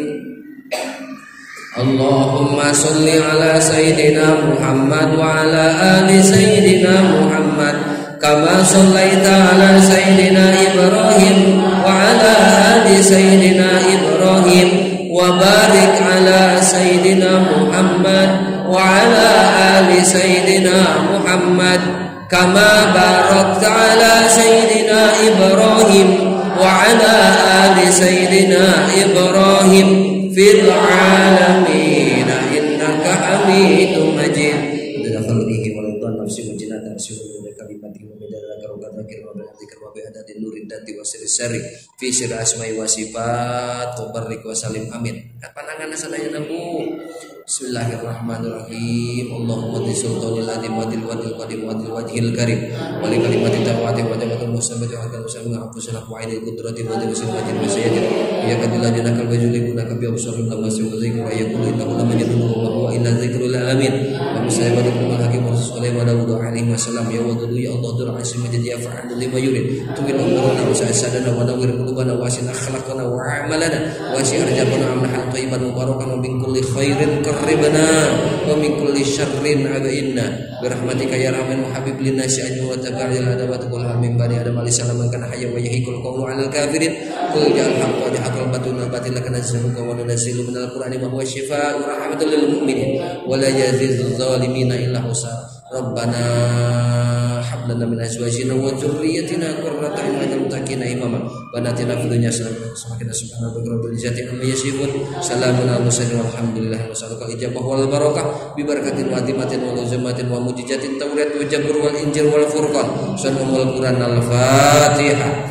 Allahumma salli ala sayyidina Muhammad wa ala ali sayyidina Muhammad kama sallaita ala sayyidina Ibrahim wa ala ali sayyidina Ibrahim wa barik ala sayyidina Muhammad wa ala ali sayyidina Muhammad kama barakta ala sayyidina Ibrahim wa ala ali sayyidina Ibrahim fil alamin innaka Hamidum Majid. Bihi wa ridwan nafsi wa jinatan syukur wa kalimati wa midada karukat nakir wa dzikr wa bi'adadin nurin dati wa sirri fi sir asma'i wa sifat wa barik wa salim amin. Panangan sadaya nabu. Bismillahirrahmanirrahim. Allahumma bi sultanil azim wa dil wadil qadim wa dil wajhil karim wa li kalimati tawati wa jawatul musabbat wa akal musabbat wa afsal qawaidil qudrati wa dil sifatil masyajid ya kadilladina kal wajuli kunaka bi absaril lamasi wa zikru wa yaqulu innahu lam yadullu wa huwa illa zikrul alamin wa musayyibatul hakim wa Sulaiman Dawud alaihi wasallam ya wadulu ya Allah dur asim majid ya fa'al lima yurid tubil umrana wa sa'adana wa nawwir qulubana wa asin akhlaqana wa amalana wa syarjabana amnahan thayyiban mubarakan wa min kulli khairin qarribana wa min kulli syarrin abainna birahmatika ya rahman muhabib linnasi ajmu wa tabi'il adawat kulha min bani adam alaihi salam kana hayya wa yahikul qawlu 'alal kafirin qul ja'al haqq wa ja'al batuna batila kana zamuka wa nunazzilu minal qur'ani ma huwa shifaa'un wa rahmatul lil mu'minin wa la yazidul zalimina illa husa. Rabbana hab lana min azwajina wa dhurriyyatina qurrata a'yunin waj'alna imama wa atina fid dunya hasanah subhana rabbil izzati amma yasifun salamun alal mursalin walhamdulillahi wassalatu ijabah wal barakah bi barakatin wa timatin wa lazamatin wa mujizatin taurat wa jabr wal injil wal furqan sanamul quran al fatihah.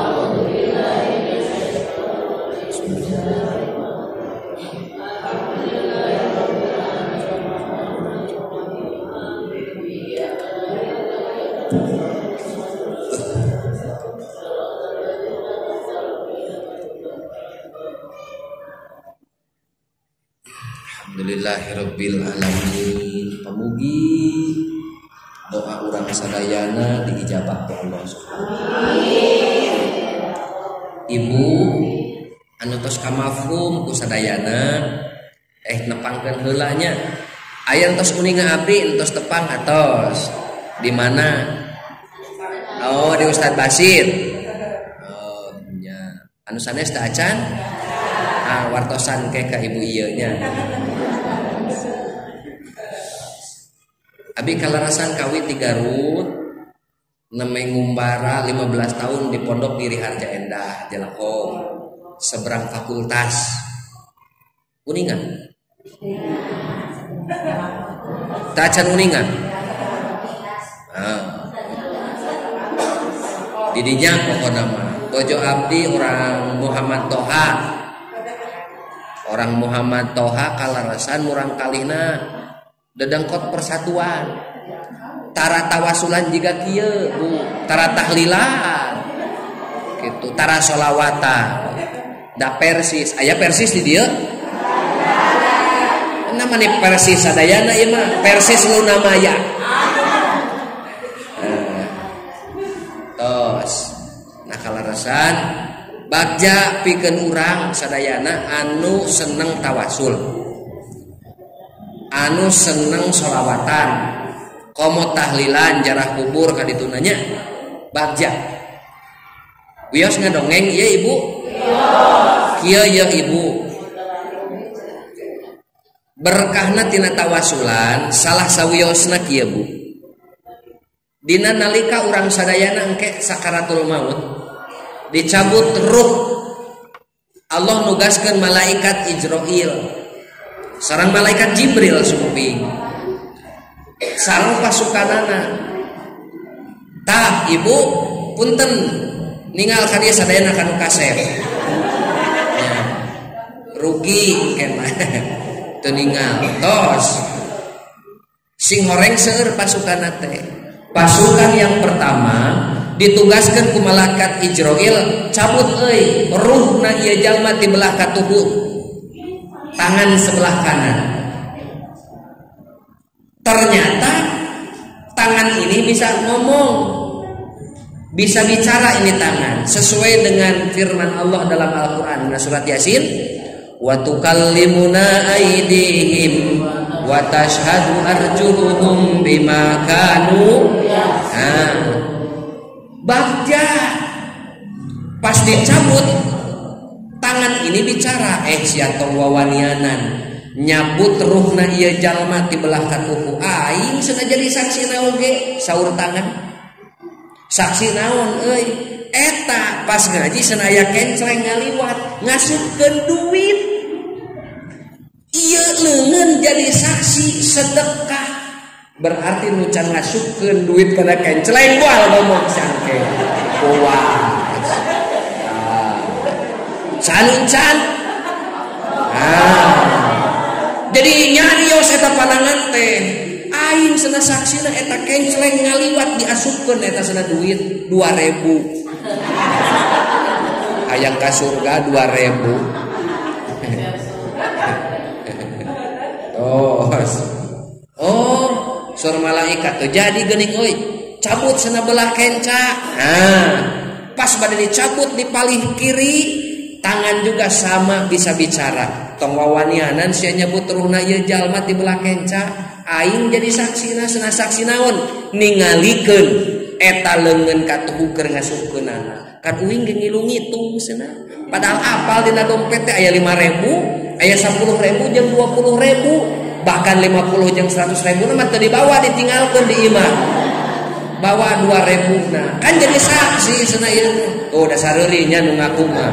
Alhamdulillahirabbil alamin. Pamugi doa urang sadayana diijabah ku Allah Subhanahu. Ibu anu tos kamafhum ku sadayana nepangkeun heula nya. Aya entos kuninga abdi entos tepang atos. Di mana? Oh, di Ustaz Basir. Oh, nya. Anu sanes teh acan? Wartosan ke ka ibu ieu nya. Abi kalarasan kawin di Garut nemeng ngumbara 15 tahun di pondok di Riharja Endah Jelakong seberang fakultas Kuningan tacan Kuningan didinya pokokna mah bojo abdi orang Muhammad Toha kalarasan murang kalina dedengkot persatuan tara tawasulan jiga kieu Bu tara tahlilan gitu tara sholawatan da persis aya persis di dieu namanya persis sadayana ieu mah persis Luna Maya tos nah kalarasan bagja pikeun urang sadayana anu seneng tawasul anu seneng sholawatan komo tahlilan jarah kubur kaditunanya bagja wios ngadongeng iya ibu kieu ya ibu berkahna tina tawasulan salah sawiosna kieu Bu dina nalika urang sadayana engke sakaratul maut dicabut ruh Allah nugaskeun malaikat Ijroil sareng malaikat Jibril suping sareng pasukanana. Tah ibu punten ningal ka dieu sadayana kanu kasep. Ya. Rugi kemah. Teu ningal. Tos. Sing horeng seueur pasukanna teh. Pasukan yang pertama ditugaskan ku malaikat Ijroil, cabut euy ruhna ieu jalma ti belah katubuh tangan sebelah kanan. Ternyata tangan ini bisa ngomong, bisa bicara ini tangan, sesuai dengan firman Allah dalam Al-Qur'an surat Yasin, wa tukallimuna aydihim wa tashhadu arjuluhum bima kanu. Bagja pas dicabut tangan ini bicara, sia tong wawanianan nyabut ruhna ieu jalma ti belah katuhu aing sengaja jadi saksi naon ge saur tangan. Saksi naon euy? Eta pas ngaji senaya kencreng ngaliwat ngasupkeun duit. Ieu leungeun jadi saksi sedekah. Berarti nu can ngasupkeun duit kana kencreng moal ngomong sangke. Wah. Sanuncan. Jadi nyarios eta panangan teh. Aing cenah saksina eta kencreng ngaliwat diasupkeun eta cenah duit 2.000. Hayang ka surga 2.000. Tos. Oh, sur malaikat tuh jadi geuning euy. Cabut cenah belah kenca. Pas bade dicabut di palih kiri, tangan juga sama bisa bicara. Tong wawanianan sia nyebut ruhna ieu jalma ti belah kenca, aing jadi saksina. Cenah saksi naon? Ningalikeun eta leungeun katuhu keur ngasupkeunana. Kan uing ge ngilu-ngitung cenah. Padahal apal dina dompet teh aya 5.000, aya 10.000 jeung 20.000, bahkan 50 jeung 100.000 mah teu dibawa ditinggalkeun di imah. Bawa 2.000 nah. Kan jadi saksi cenah ieu. Oh dasar eurinya nu ngaku mah.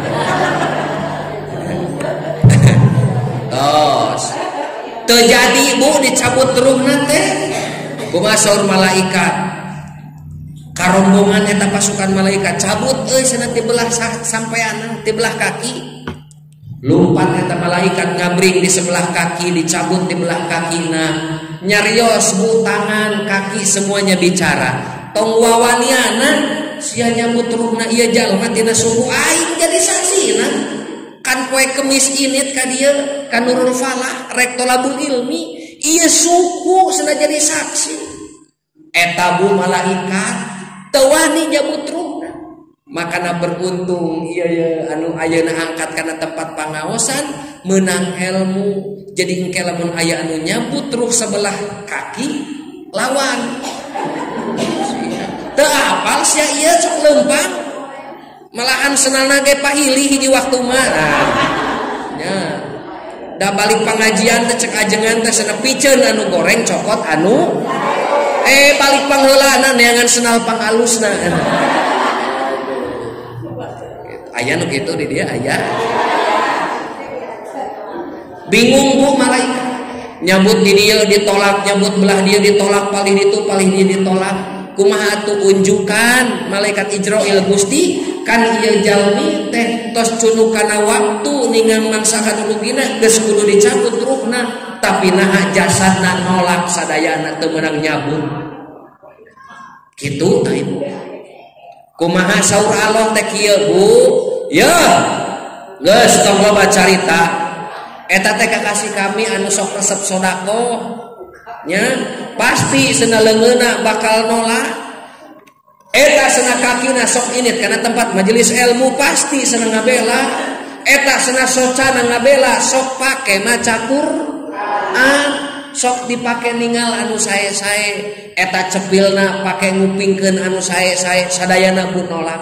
Tos. Teu jadi Bu dicabut ruhna teh. Kumaha saur malaikat. Karombongan eta pasukan malaikat cabut euy cenah ti belah sampeana, ti belah kaki. Lumpat eta malaikat ngabring di sebelah kaki, dicabut di belah kakina. Nyarios Bu tangan, kaki semuanya bicara. Tong wawaniana sia nyambut ruhna ieu jalma tina suku aing jadi saksina. Kan poe Kemis init ka dieu ka Nurul Falah rek tolabul ilmi ieu suku cenah jadi saksi. Eta Bu malaikat teu wani nyambut ruhna. Makana beruntung ieu anu ayeuna angkat kana tempat pangaosan meunang ilmu. Jadi engke lamun aya anu nyambut ruh sebelah kaki lawan. Teu apal sia ieu sok leumpang. Malahan senana ge pahili hiji waktu mah. Nya. Da balik pangajian teh cek ajengan teh cenah piceun anu goreng cokot anu balik pangheulana neangan senal pangalusna. Aya nu kitu di dieu aya. Bingung Bu malaikat. Nyambut di dieu ditolak, nyambut belah dia ditolak, palih ditu palih dia ditolak. Kumaha atuh unjukan malaikat Ijroil Gusti kan ieu jalmi teh tos cunu kana waktu ningang mangsa kanulugina geus kudu dicabut ruhna tapi naha jasadna nolak sadayana teu meunang nyabut. Kitu tah Ibu. Kumaha saur Allah teh kieu Bu? Ya. Geus tong loba carita. Eta teh kakasih kami anu sok resep sodako. Nya pasti cenah leungeuna bakal nolak. Eta cenah kakina sok init kana tempat majelis ilmu pasti cenah ngabela. Eta cenah socana ngabela sok pake maca Qur'an, sok dipake ningal anu sae-sae. Eta cepilna pake ngupingkeun anu sae-sae sadayana pun nolak.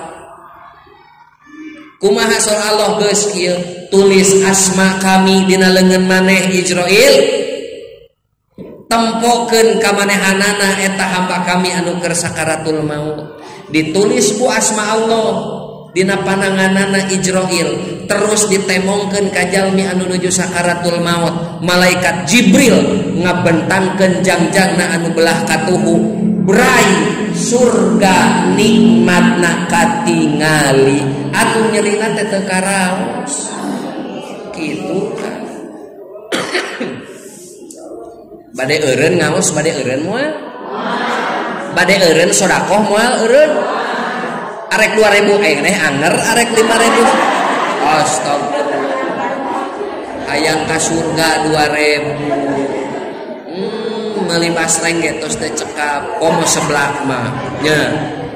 Kumaha saur Allah geus kieu tulis asma kami dina leungeun maneh Ijroil. Tempokeun ka manehanana eta hamba kami anu keur sakaratul maut. Ditulis Bu asma Allah dina pananganana Ijroil. terus ditemongkeun ka jalmi anu nuju sakaratul maut. Malaikat Jibril ngabentangkeun jangjangna anu belah katuhu, berai surga nikmatna katingali, atuh nyerina teh teu karaos kitu kan. Bade eureun ngaos, bade eureun moal, bade eureun sodakoh moal eureun. Arek 2000 anger, arek 5000. Astagfirullah. Hayang ka surga 2000. Meuli basreng ge tos teh cekap, komo seblak mah. Nya.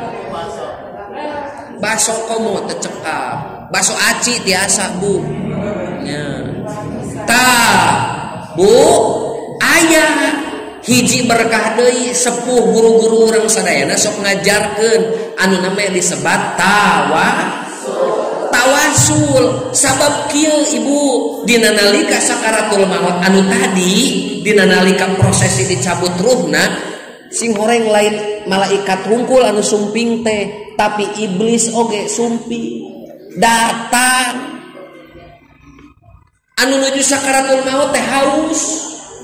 Baso komo teh cekap. Baso aci tiasa, Bu. Nya. Tah, Bu, aya hiji berkah deui sepuh guru-guru urang sadayana sok ngajarkeun anu namanya disebat tawasul. Sabab kieu Ibu dina nalika sakaratul maut anu tadi dina nalika prosesi dicabut ruhna sing horeng lain malaikat hungkul anu sumping teh tapi iblis oge sumping datang anu nuju sakaratul maut teh haus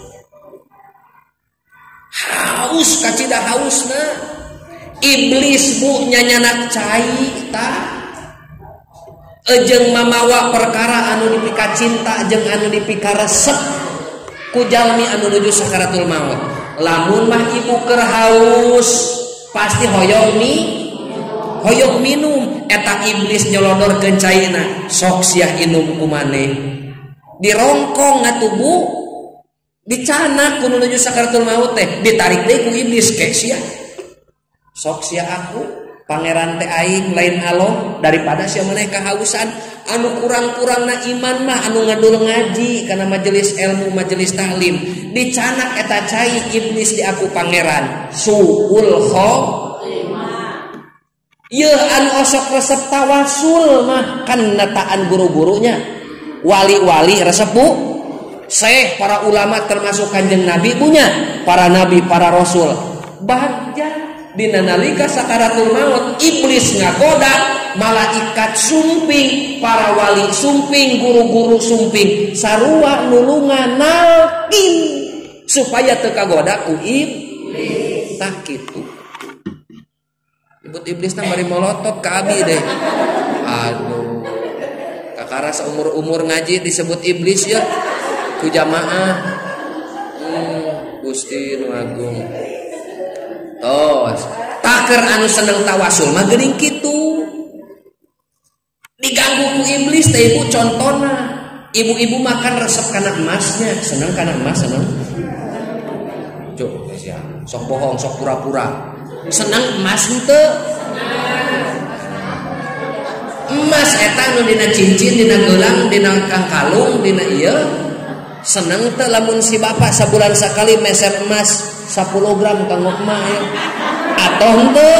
kacida hausna. Iblis Bu nyanyanak cai tah ejeng mamawa perkara anu dipika cinta jeung anu dipika resep ku jalmi anu nuju sakaratul maut. Lamun mah ibu keur haus pasti hoyong minum eta iblis nyolodorkeun caina sok siah inum ku maneh dirongkong atuh Bu dicanak kudu nuju sakaratul maut teh ditarik deui ku iblis ke sia sok sia aku pangeran teh aing lain alom daripada sia maneh kahausan anu kurang-kurangna iman mah anu ngadul ngaji kana majelis ilmu majelis taklim dicanak eta cai iblis di aku pangeran suul khotimah. Ieu anu osok resep tawasul mah kan nataan guru-gurunya wali-wali resep Bu. Syekh para ulama termasuk kanjeng Nabi punya para nabi para rasul bagja dina nalika sakaratul maut iblis ngagoda malaikat sumping para wali sumping guru-guru sumping sarua nulungan nalkin supaya teu kagoda ku iblis tah kitu. Ibut iblis nang bari molotot ka abi deh. Aduh kakara seumur-umur ngaji disebut iblis ya ku jamaah. Gusti nu agung tos taker anu seneng tawasul mah geuning kitu diganggu ku iblis teh Ibu contona ibu-ibu makan resep kana emasnya seneng kana emas seneng cuk sia sok bohong sok pura-pura seneng emas henteu emas eta nu dina cincin dina gelang dina kalung dina ieu seneng teh lamun si bapak sabulan sakali meser emas 10 gram kanggo emak ya. Atoh henteu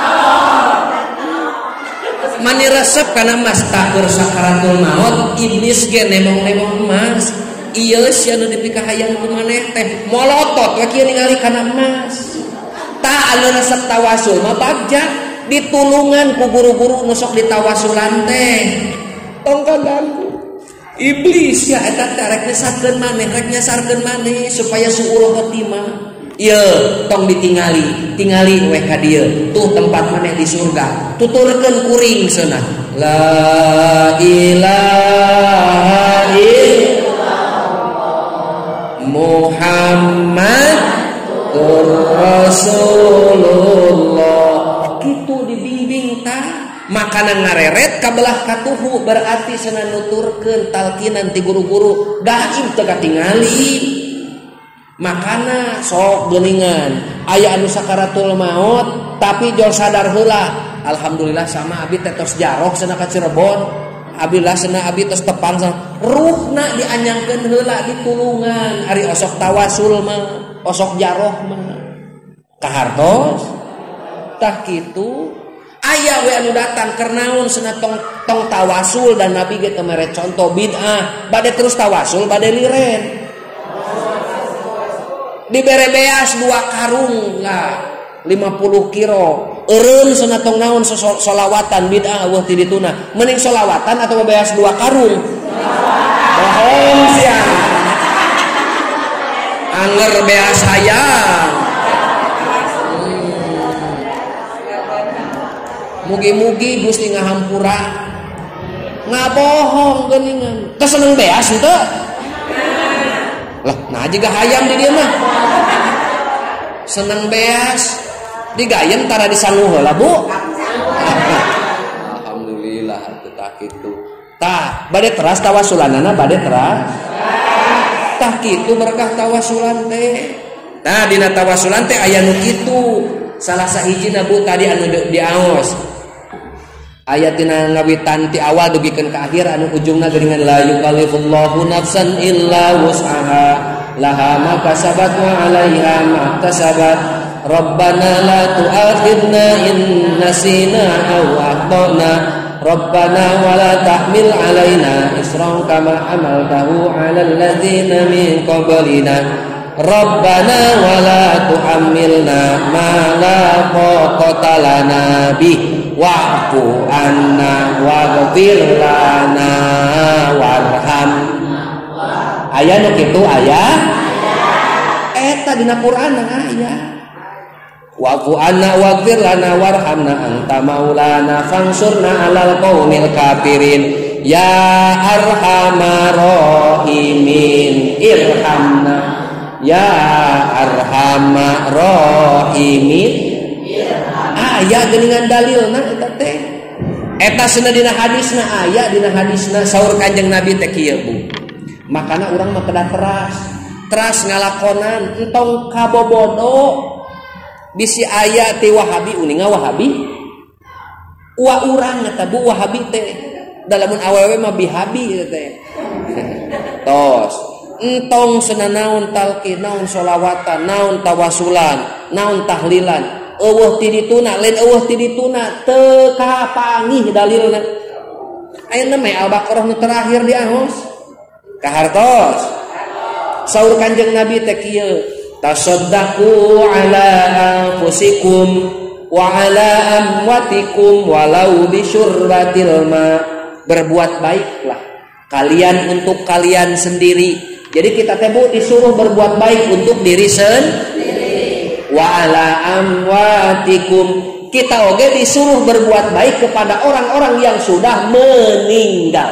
mani resep kana emas takur sakaratul maut iblis ge nemong-nemong emas ieu sia nu dipika hayang ku maneh teh molotot we kieu ningali kana emas tah anu resep tawasul mah bagja ditulungan ku guru-guru nu sok ditawasulan teh tong kaganggu iblis ya eta teh rek nyesarkeun maneh supaya suul khotimah. Ieu tong tingali we ka dieu tuh tempat maneh di surga tuturkeun kuring seunah la ilaha illallah Muhammadur Rasulullah kitu dibimbing tah makanan ngareret kabelah katuhu berarti sana nuturkeun talkinan ti guru-guru gaib teu katingali makana sok geuningan aya anu sakaratul maut tapi jol sadar heula alhamdulillah sama abi teh tos jarok cenah ka Cirebon abilah cenah abi tos tepang ruhna dianyangkeun heula ditulungan ari osok tawasul mah osok jarok mah kahartos tah kitu. Aya we anu datang kernaun cenah tong tawasul dan Nabi ge teu mere contoh bid'ah bade terus tawasul bade liren dibere beas 2 karung lah 50 kilo eureun cenah tong naon solawatan bid'ah eueuh ti dituna. Mending solawatan atau beas 2 karung. Bohong sia. Anger beas hayang. Mugi-mugi Gusti ngahampura. Ngabohong geuningan. Teu seneng beas henteu? Lah, nah jiga hayam di dieu mah. Seneng beas. Digayem tara disangu heula, Bu. Alhamdulillah atuh tah kitu. Tah, bade teras tawasulanana bade teras. Tah kitu berkah tawasulan teh. Nah, dina tawasulan teh aya nu kitu. Salah sahijina Bu tadi anu diaos. Ayatina ngawitan ti awal dugikeun ka akhir anu ujungna geuningan la yukallifullahu nafsan illa wus'aha laha ma kasabat wa 'alaiha ma kasabat rabbana la tu'akhidna in nasina aw akhtana rabbana wa la tahmil 'alaina isran kama hamaltahu 'alal ladzina min qablina rabbana wa la tuhammilna ma la taqata lana bih wa'fu anna waghfir lana warham. Aya nu kitu aya eta dina Quran aya wa'fu anna waghfir lana warhamna anta maulana fansurna 'alal qaumil kafirin ya arhamar rahimin irhamna ya arhamar rahimin. Aya geuningan dalilna eta teh. Eta cenah dina hadisna aya dina hadisna saur Kanjeng Nabi teh kieu Bu. Makana urang mah kedah teras ngalakonan entong kabobodo. Bisi aya ti Wahabi uninga Wahabi. Wa urang eta Bu Wahabi teh. Dalamun awewe mah bihabi teh. Tos entong cenah naon talqin, naon sholawatan, naon tawasulan, naon tahlilan. Eueuh ti dituna lain eueuh ti dituna teu kapangih dalilna. Ayeuna mah Al-Baqarah nu terakhir diaos. Kahartos. Saur Kanjeng Nabi teh kieu, tasaddaqu ala anfusikum wa ala amwatikum walau bisyurbatil ma. Berbuat baiklah kalian untuk kalian sendiri. Jadi kita teh Bu disuruh berbuat baik untuk diri sendiri. Wa ala amwatikum kita oge disuruh berbuat baik kepada orang-orang yang sudah meninggal.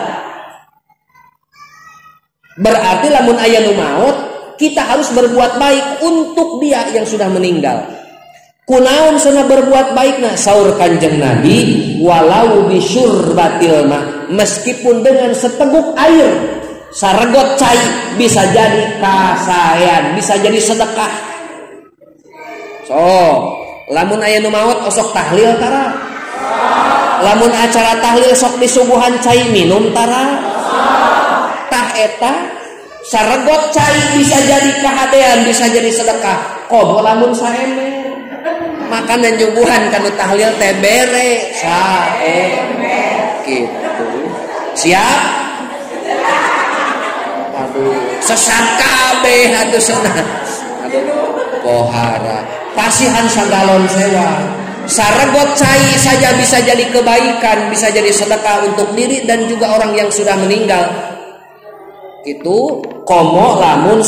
Berarti lamun aya nu maut kita harus berbuat baik untuk dia yang sudah meninggal. Kunaon cenah berbuat baikna saur Kanjeng Nabi walau bisyurbatil ma meskipun dengan seteguk air saregot cai bisa jadi kasayan bisa jadi sedekah. So, lamun aya nu maot osok tahlil tara. Lamun acara tahlil sok disuguhan cai minum tara. Tah eta saregot cai bisa jadi kahadean, bisa jadi sedekah. Komo lamun saemer. Makan dan nyuguhan kanu tahlil teh bere saemer kitu. Siap? Aduh, sesat kabeh atuh cenah. Aduh, pohara. Pasihan sagalon sewa. Saregot cai saja bisa jadi kebaikan, bisa jadi sedekah untuk diri dan juga orang yang sudah meninggal. Itu komo lamun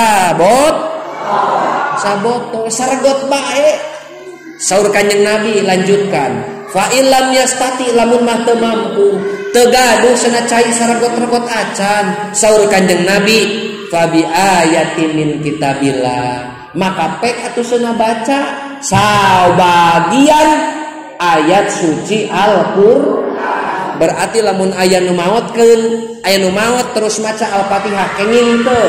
saboto saregot bae. Saur Kanjeng Nabi lanjutkan, fa illam yastati lamun mah teu mampu, teu gaduh cenah cai saregot-regot acan. Saur Kanjeng Nabi, fa bi ayatin min kitabillah. Maka pek atuh cenah baca sabagian ayat suci Al-Qur'an. Berarti lamun aya nu maotkeun, aya nu maot terus maca Al-Fatihah kenging teu.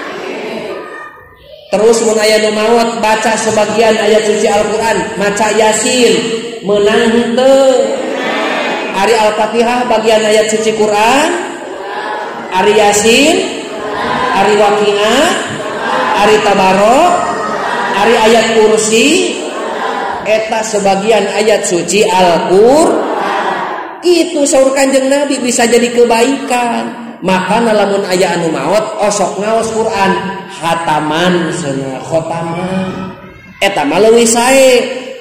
Terus mun aya nu maot baca sebagian ayat suci Al-Qur'an, maca Yasin, meunang henteu. Ari Al-Fatihah bagian ayat suci Quran, ari Yasin, ari Waqiah, ari Tabarok, ari ayat kursi, eta sebagian ayat suci Al-Qur'an. Kitu saur Kanjeng Nabi bisa jadi kebaikan. Maka lamun aya anu maot osok ngaos Quran, hataman cenah khotaman. Eta mah leuwih sae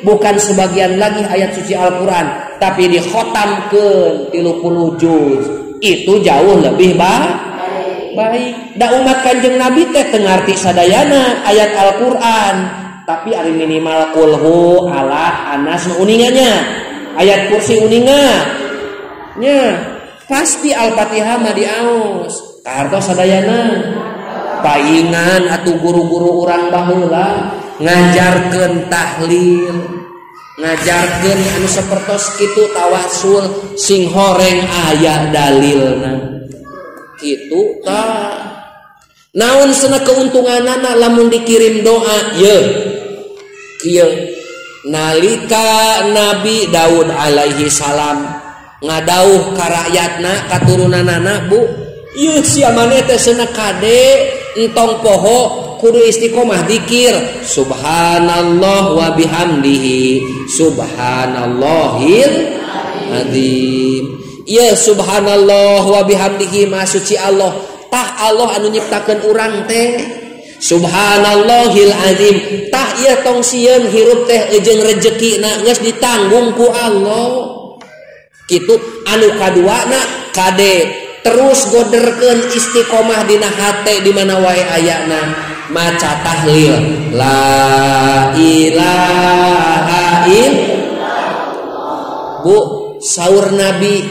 bukan sebagian lagi ayat suci Al-Quran, tapi dikhotamkeun 30 juz. Itu jauh lebih baik. Da umat Kanjeng Nabi teh teu ngarti sadayana ayat Al-Quran, tapi ari minimal kulhu ala anas uningannya, ayat kursi uningan nya pasti Al-Fatihah mah diaos kartos sadayana. Paingan atuh guru-guru urang baheula ngajarkeun tahlil, ngajarkeun anu sapertos kitu tawasul sing horeng aya dalilna. Kitu tah. Naon cenah keuntunganana lamun dikirim doa? Ye. Kieu nalika Nabi Daud alaihi salam ngadauh ka rakyatna katurunanana, Bu, ieu sia maneh teh cenah kade entong poho kudu istiqomah dzikir subhanallah wa bihamdihi subhanallahil azim. Ya subhanallah wa bihamdihi ma suci Allah, tah Allah anu nyiptakeun urang teh. Subhanallahil azim, tah ieu tong sieun hirup teh jeung rezekina geus ditanggung ku Allah. Kitu anu kaduana kade terus goderkeun istiqomah dina hate di mana wae ayana maca tahlil la ilaha illallah. Bu, saur Nabi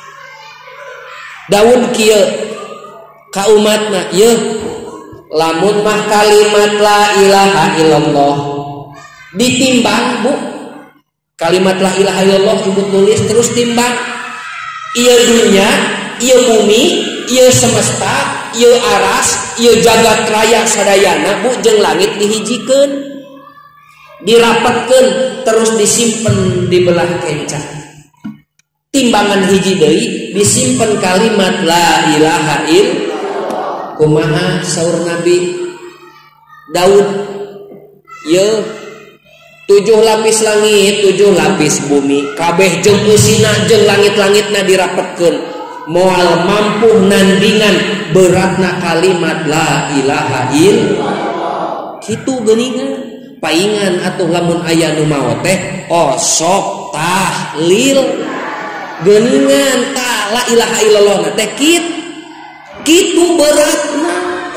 Daud kieu ka umatna, ye lamun mah kalimat la ilaha illallah ditimbang, Bu, kalimat la ilaha illallah ibu tulis terus timbang ieu dunya, ieu bumi, ieu semesta, ieu aras, ieu jagat raya sadayana, Bu, jeung langit dihijikeun, dirapetkeun terus disimpen di belah kenca. Timbangan hiji deui disimpen kalimat la ilaha illallah. Kumaha saur Nabi Daud? Ye 7 lapis langit, 7 lapis bumi, kabeh jeung eusina jeung langit-langitna dirapetkeun moal mampu nandingan beratna kalimat la ilaha illallah. Kitu geuningan. Paingan atuh lamun aya nu maot teh osok tahlil geuningan tah la ilaha illallah na teh kitu beratna.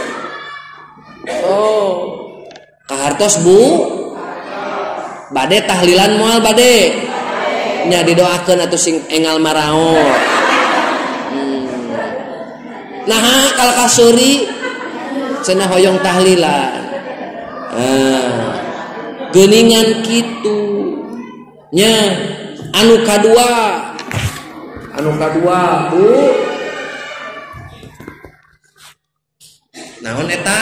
Oh, kahartos, Bu? Bade tahlilan moal bade? Nya didoakeun atuh sing engal maraos. Nah, kal kasuri cenah hoyong tahlilan. Geuningan kitu. Nya anu kadua, Bu. Naon eta?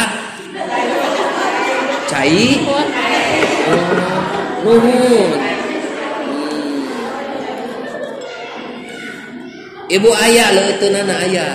Cai. Nuhun. Ibu aya leuteunana aya.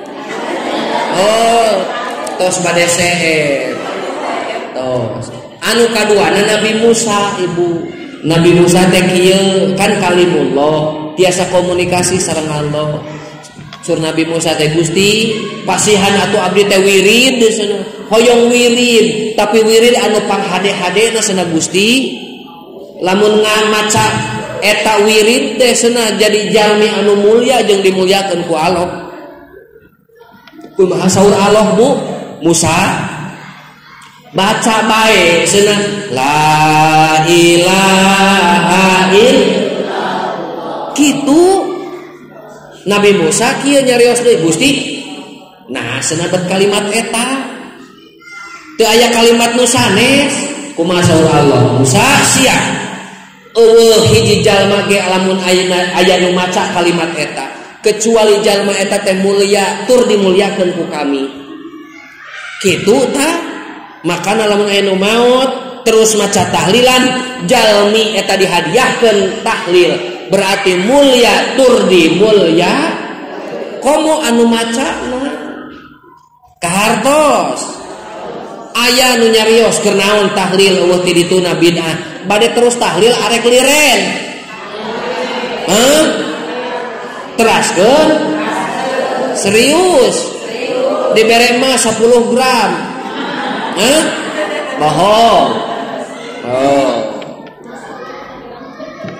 Oh, tos bade seher. Tos. Anu kaduana Nabi Musa, Ibu. Nabi Musa teh kieu kan kalimullah, tiasa komunikasi sareng Allah. Sur Nabi Musa teh Gusti, pasihan atuh abdi teh wirid cenah. Hoyong wirid, tapi wirid anu panghade-hadena cenah Gusti. Lamun ngamaca eta wirid teh cenah jadi jalmi anu mulya jeung dimulyakeun ku Allah. Kumaha saur Allah, Bu? Musa baca bae cenah la ilaha illallah. Kitu Nabi Musa kieu nyarios deui, Gusti. Nah, cenah bet kalimat eta. Teu aya kalimat nu sanes. Kumaha saur Allah? Musa sia. Eueuh hiji jalma ge lamun aya nu maca kalimat eta, kecuali jalma eta teh mulia tur dimulyakeun ku kami. Kitu tah. Makana lamun aya nu maot terus maca tahlilan, jalmi eta dihadiahkeun tahlil, berarti mulia tur dimulya. Komo anu macana kahartos aya nu nyarios keur naon tahlil eueuh ti dituna bid'ah, bade terus tahlil arek liren. Teraskeun serius dibere mah 10 gram. Bohong. Oh.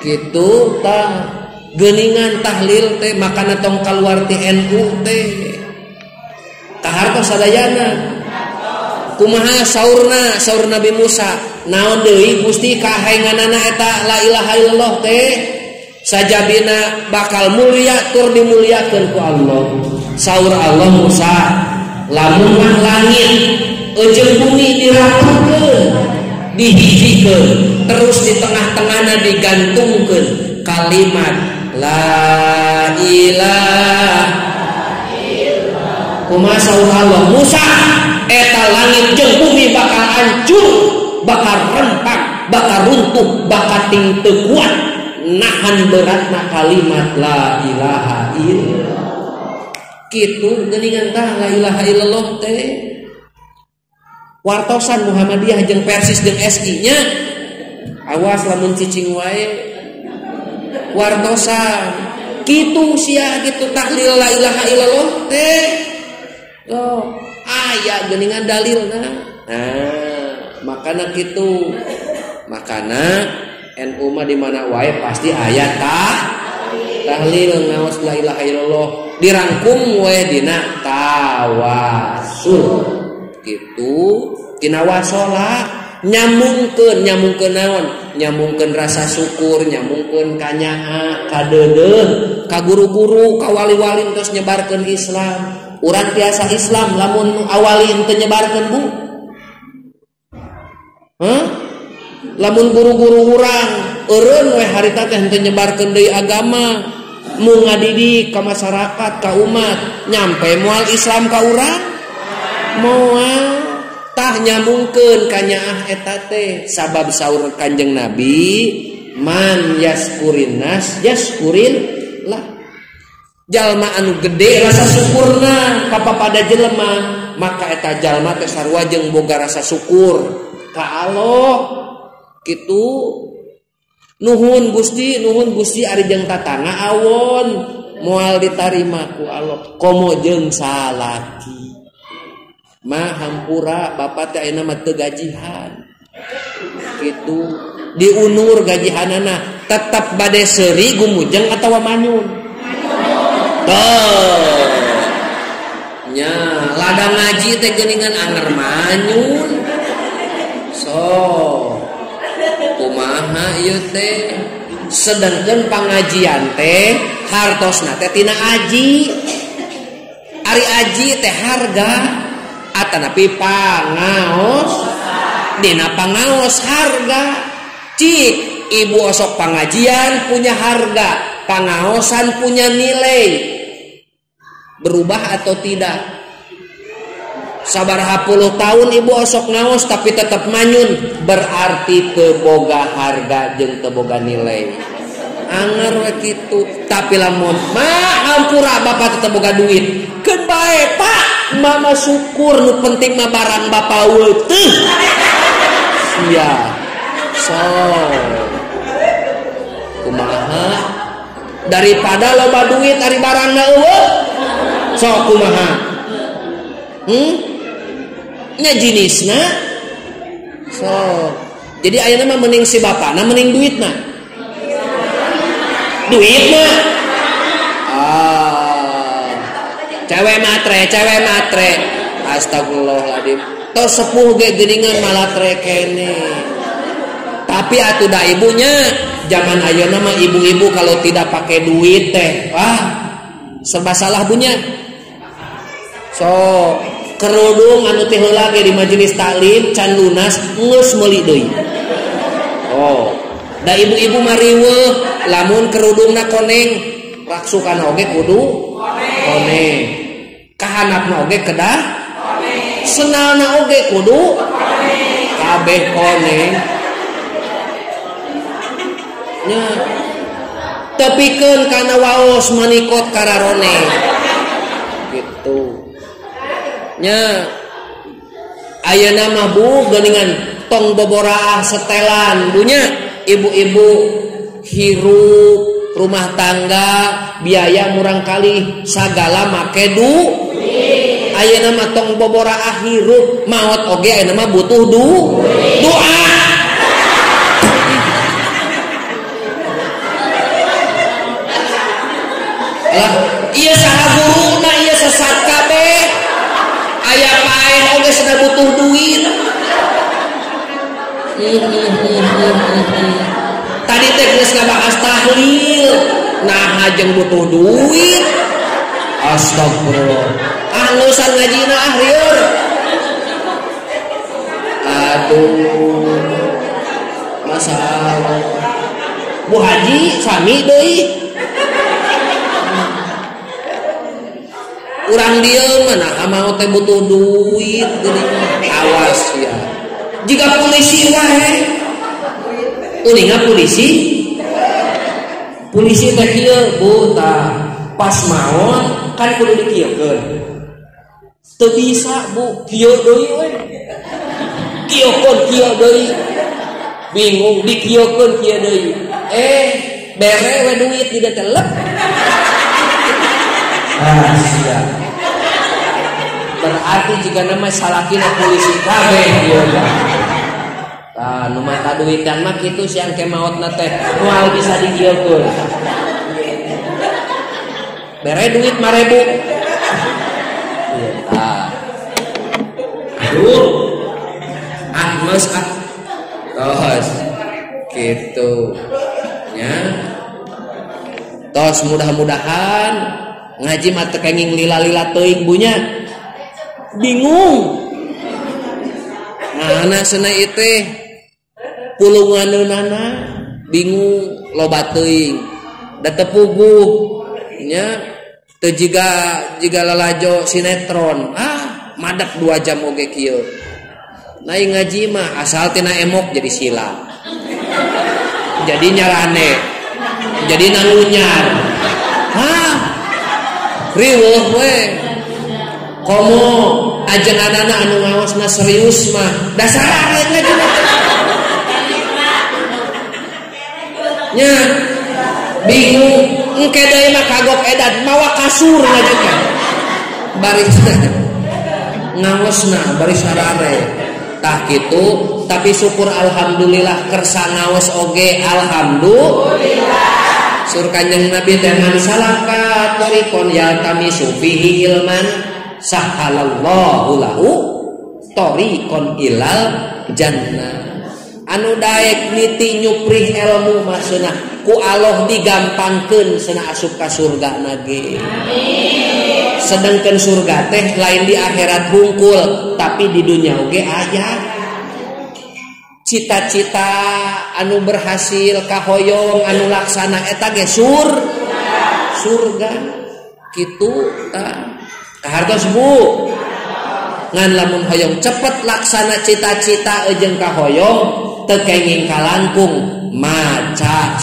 Gitu tah geuningan tahlil teh makana tong kaluar ti NU teh kahartos sadayana. Kumaha saurna Nabi Musa naon deui Gusti kahayanganana eta la ilaha illallah teh sajabina bakal mulia tur dimulyakeun ku Allah. Saur Allah Musa lamun mah langit jeung bumi dirapatkeun dihijikeun terus di tengah-tengahna digantungkeun kalimat la ilaha illallah. Kumaha saur Allah Musa eta langit jeung bumi bakal hancur, bakal rempang, bakal runtuh, bakal ting teu kuat nahan beratna kalimat la ilaha illallah. Kitu geuningan tah la ilaha illallah teh. Wartosan Muhammadiyah jeung Persis jeung SI nya awas lamun cicing wae. Wartosan kitu sia kitu tahlil la ilaha illallah teh. Oh, aya geuningan dalilna. Makana kitu. Makana NU mah di mana wae pasti aya tahlil ngaos la ilaha illallah dirangkum we dina tawasul. Gitu tina wasola nyambungkeun naon? Nyambungkeun rasa syukur, nyambungkeun ka nyaha, ka deudeuh, ka guru-guru, ka wali-wali terus nyebarkeun Islam. Urang tiasa Islam lamun awali henteu nyebarkeun Bu. Lamun guru-guru urang eureun we harita teh henteu nyebarkeun deui agama, mu ngadidik ka masyarakat, ka umat, nyampe moal Islam ka urang. Moal tah nyambungkeun ka nyaah eta teh sabab saur Kanjeng Nabi man yaskurin nas yaskurin lah. Jalma anu gede rasa syukurna ka papada jelema maka eta jalma teh sarua jeung boga rasa syukur ka Allah. Kitu nuhun Gusti ari jeung tatangga awon moal ditarima ku Allah komo jeung salaki mah hampura bapak teh ayeuna mah teu gajihan. Kitu diunur gajihanana tetep bade seuri gumujeng atawa manyun. Tuh nya ladang ngaji teh geuningan anger manyun. So kumaha ieu teh sedengkeun pangajian teh hartosna teh tina aji. Ari aji teh harga atanapi pangaos dina pangaos harga. Cik ibu osok pangajian punya harga, pangaosan punya nilai. Berubah atau tidak? Sabaraha puluh tahun ibu osok ngaos tapi tetap manyun, berarti teu boga harga jeung teu boga nilai. Anger we kitu. Tapi lamun mah ampura bapak tetep boga duit, keun bae Pak, mama syukur nu penting mah barang bapak eueuh teuh. Sia. So kumaha daripada loba duit ari barangna eueuh. So kumaha? Nya jenisna. So jadi ayeuna mah mending si bapana mending duitna. Duitna. Cewek matre. Astagfirullahaladzim. Tos sepuh ge geuningan malatre kene. Tapi atuh da ibunya zaman ayeuna mah ibu-ibu kalau tidak pakai duit teh wah serba salah bunya. So kerudung anu teh heula ge di majelis taklim can lunas geus meuli deui. Oh, da ibu-ibu mariweuh lamun kerudungna koneng raksukan oge kudu koneng. Kahanapna oge kedah koneng. Senalna oge kudu koneng. Kabeh koneng. Nya tepikeun kana waos manikot kararone. Gitu. Nya ayeuna mah Bu geuningan tong boboraah setelan bunya ibu-ibu hirup rumah tangga biaya murang kali sagala make duit. Ayeuna mah tong boboraah hirup maot oge ayeuna mah butuh doa. Tadi teh geus ngabahas tahlil, nah jeung butuh duit. Astagfirullah. Nusan ngajina rieur. Aduh. Masalah. Bu Haji sami deui. Urang dieu mah mau teh butuh duit geuning. Awas ya. Jika polisi wae. Uninga polisi. Polisi teh kieu Bu tah. Pas maon kan kudu dikieukeun. Teu bisa Bu, kieu deui we. Kieukeun kieu deui. Bingung dikieukeun kieu deui. Bere we duit di telep. Sia. Berarti jika nama salakina polisi kabeh ieu mah. Tah nu mata duitan mah kitu siang ke maotna teh moal bisa dikieukeun. Bere duit 5.000. Aduh. Mas tos gitu. Ya. Tos mudah-mudahan ngaji mah teu kenging lila-lila teuing bunya. Bingung. Nah, cenah ieu teh pulunganeunana bingung loba teuing. Da teu puguh nya. Teu jiga lalajo sinetron madak 2 jam oge kieu. Naik ngaji mah asal tina emok jadi sila, jadi nyarane, jadi nangunyar. Riweuh we. Komo ajenganana anu ngaosna serius mah dasar ngaji mah. Nya bingung. Engke deui mah kagok edan mawa kasur ngajeun. Baris ngaosna baris sarare. Tah kitu tapi syukur alhamdulillah kersa ngaos oge alhamdulillah. Sur Kanjeng Nabi teh man salaka tariqon ya kami sufihi ilman sahalallahu lahu tariqon ilal jannah. Anu daek niti nyuprih ilmu mah cenah ku Allah digampangkeun cenah asup ka surga nage. Amin. Sedengkeun surga teh lain di akhirat hungkul, tapi di dunia oge aya. Cita-cita anu berhasil kahoyong anu laksana eta ge surga. Kitu tah. Kahartos Bu. Ngan lamun hoyong cepet laksana cita-cita jeung kahoyong teu kenging kalangkung maca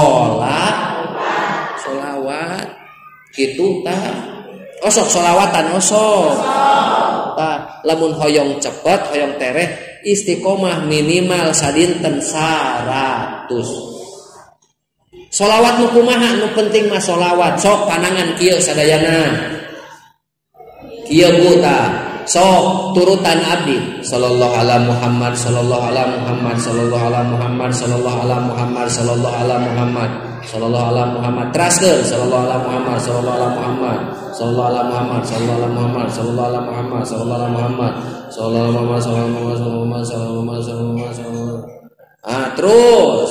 sholawat kitu tah osok sholawatan osok tah lamun hoyong cepet hoyong tereh istiqomah minimal sadinten 100 sholawat nu kumaha nu penting mah sholawat sok panangan kieu sadayana kieu Bu tah sok turutan abdi sallallahu ala Muhammad sallallahu ala Muhammad sallallahu ala Muhammad sallallahu ala Muhammad sallallahu ala Muhammad sallallahu ala Muhammad teraskeun sallallahu ala Muhammad sallallahu ala Muhammad sallallahu ala Muhammad sallallahu ala Muhammad sallallahu ala Muhammad sallallahu ala Muhammad sallallahu ala Muhammad sallallahu ala Muhammad sallallahu ala terus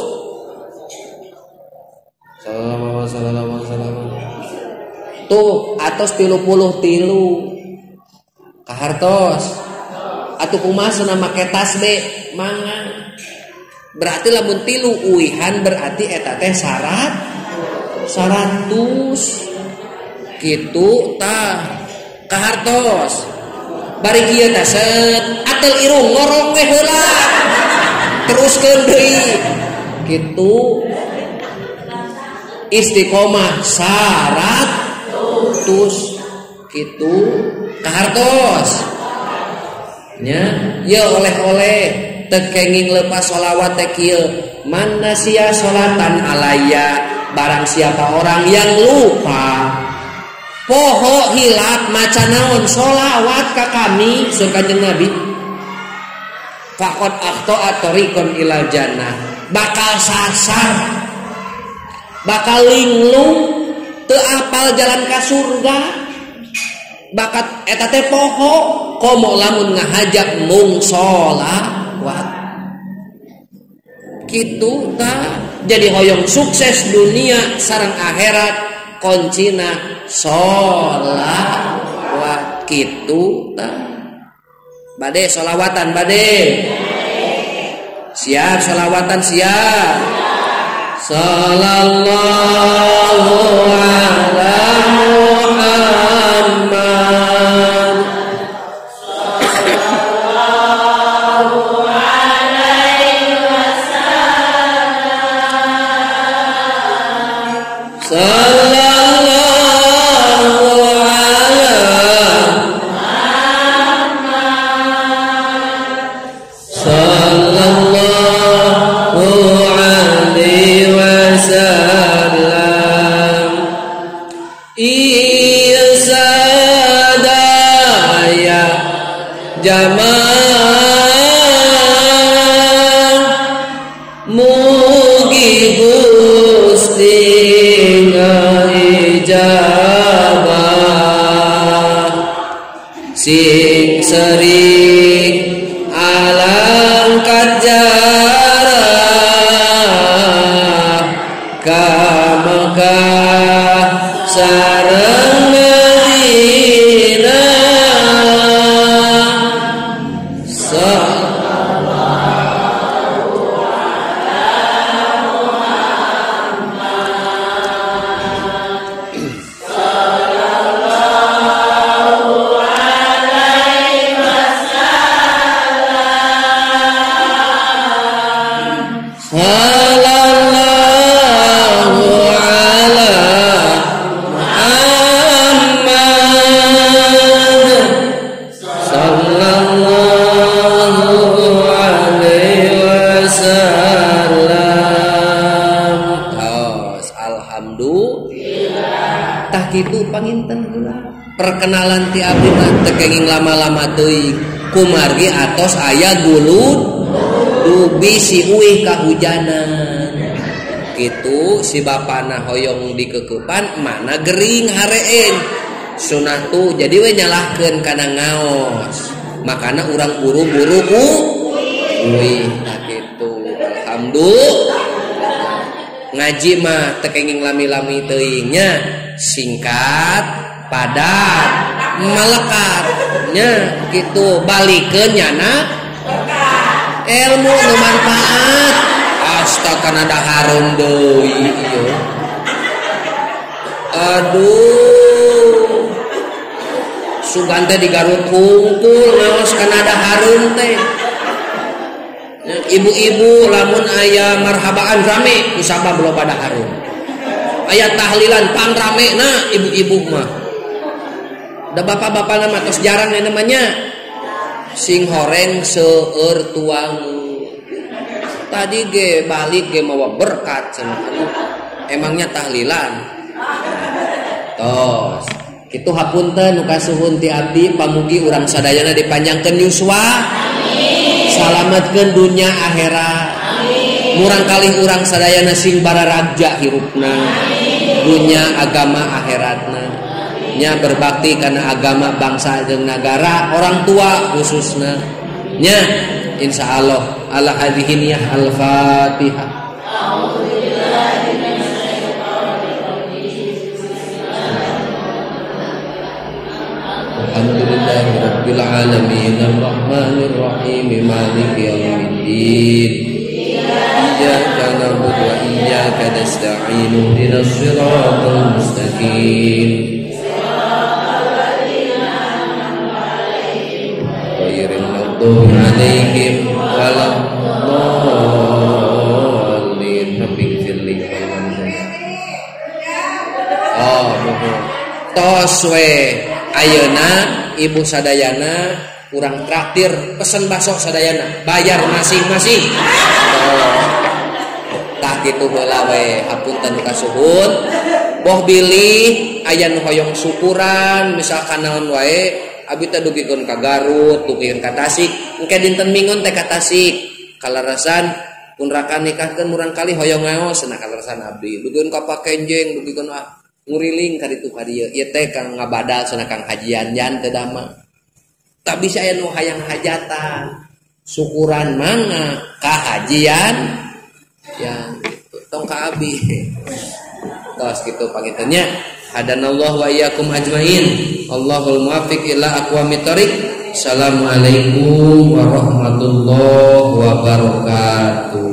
sallallahu alaihi wasallam tuh atos 33 kahartos atuh kumaha cenah make tasbih mangga berarti lamun 3 uihan berarti eta teh 100 kitu tah kahartos bari kieu teh set atel irung ngorong we heula teruskeun deui kitu istiqomah 100 kitu kahartos nya ya oleh-oleh teu kenging lepas sholawat teh kieu man nasiya sholatan alaya barang siapa orang yang lupa poho hilap maca naon sholawat ka kami sur Kanjeng Nabi faqad akhta tariqan ilal jannah bakal sasar bakal linglung teu apal jalan ka surga bakat eta teh poho komo lamun ngahajak mung sholawat kitu tah jadi hoyong sukses dunia sareng akhirat kuncina sholawat kitu tah bade sholawatan bade siap sholawatan siap sallallahu ala Muhammad sallallahu alaihi wasallam sallallahu ala Muhammad sallallahu alaihi wasallam iya sadaya jamaah mugi Gusti ngijabah sing sering alangkat jarah ka Mekah sareng Madinah sallallahu ala Muhammad sallallahu alaihi wasallam. Tos alhamdulillah. Tah kitu panginten heula. Perkenalan ti abdi mah teu kenging lama-lama teuing. Kumargi atos aya gulud dubi si uih kahujanan gitu si bapana hoyong dikekepan mana gering hareeng sunah tuh jadi we nyalahkeun kana ngaos makana urang buru-buru ku uih nah gitu alhamdulillah ngaji mah teu kenging lami-lami teuingnya singkat padat malekatnya gitu balikeun nyana ilmu nu manfaat astaga nada harum deui ieu aduh sugan teh di Garut hungkul ngaos kana ada harum teh ibu-ibu lamun aya marhabaan rame kusabab belum pada harum aya tahlilan pang rame na ibu-ibu mah da bapak-bapak nama tos jarang namanya sing horeng seueur tuang tadi ge balik ge mawa berkat cenah emangnya tahlilan tos kitu hapunten nu kasuhun ti abdi pamugi urang sadayana dipanjangkeun yuswa amin salametkeun dunya akhirat amin murang kalih urang sadayana sing bararagja hirupna amin dunya agama akhiratna nya berbakti karena agama bangsa jeung negara orang tua khususnya nya insyaallah ala hadhihi niyah al-fatihah alhamdulillahirabbil alamin arrahmanir rahim maliki yaumiddin iyyaka na'budu wa iyyaka nasta'in ihdinas siratal mustaqim alaihim waladdallin rabbik firli oh tos we ayeuna ibu sadayana kurang traktir pesen bakso sadayana bayar masing-masing tah kitu heula we hapunten kasuhun boh bilih aya nu hoyong syukuran misalkan naon wae abi teh dugikeun ka Garut, dugikeun ka Tasik, engke dinten Mingon teh ka Tasik. Kalarasan pun raka nikahkeun murang kali hoyong ngaos cenah kalarasan abdi. Dugikeun ka Pakenjeng, dugikeun nguriling ka ditu ka dieu. Ieu teh kang ngabadal cenah kang hajian jan teh dama. Tak bisa aya nu hayang hajatan. Syukuran mangga ka hajian ka abi. Tos kitu pangitannya. Hadanallahu wa iyyakum ajmain. Allahul muwaffiq ila aqwamit thoriq. Assalamualaikum warahmatullahi wabarakatuh.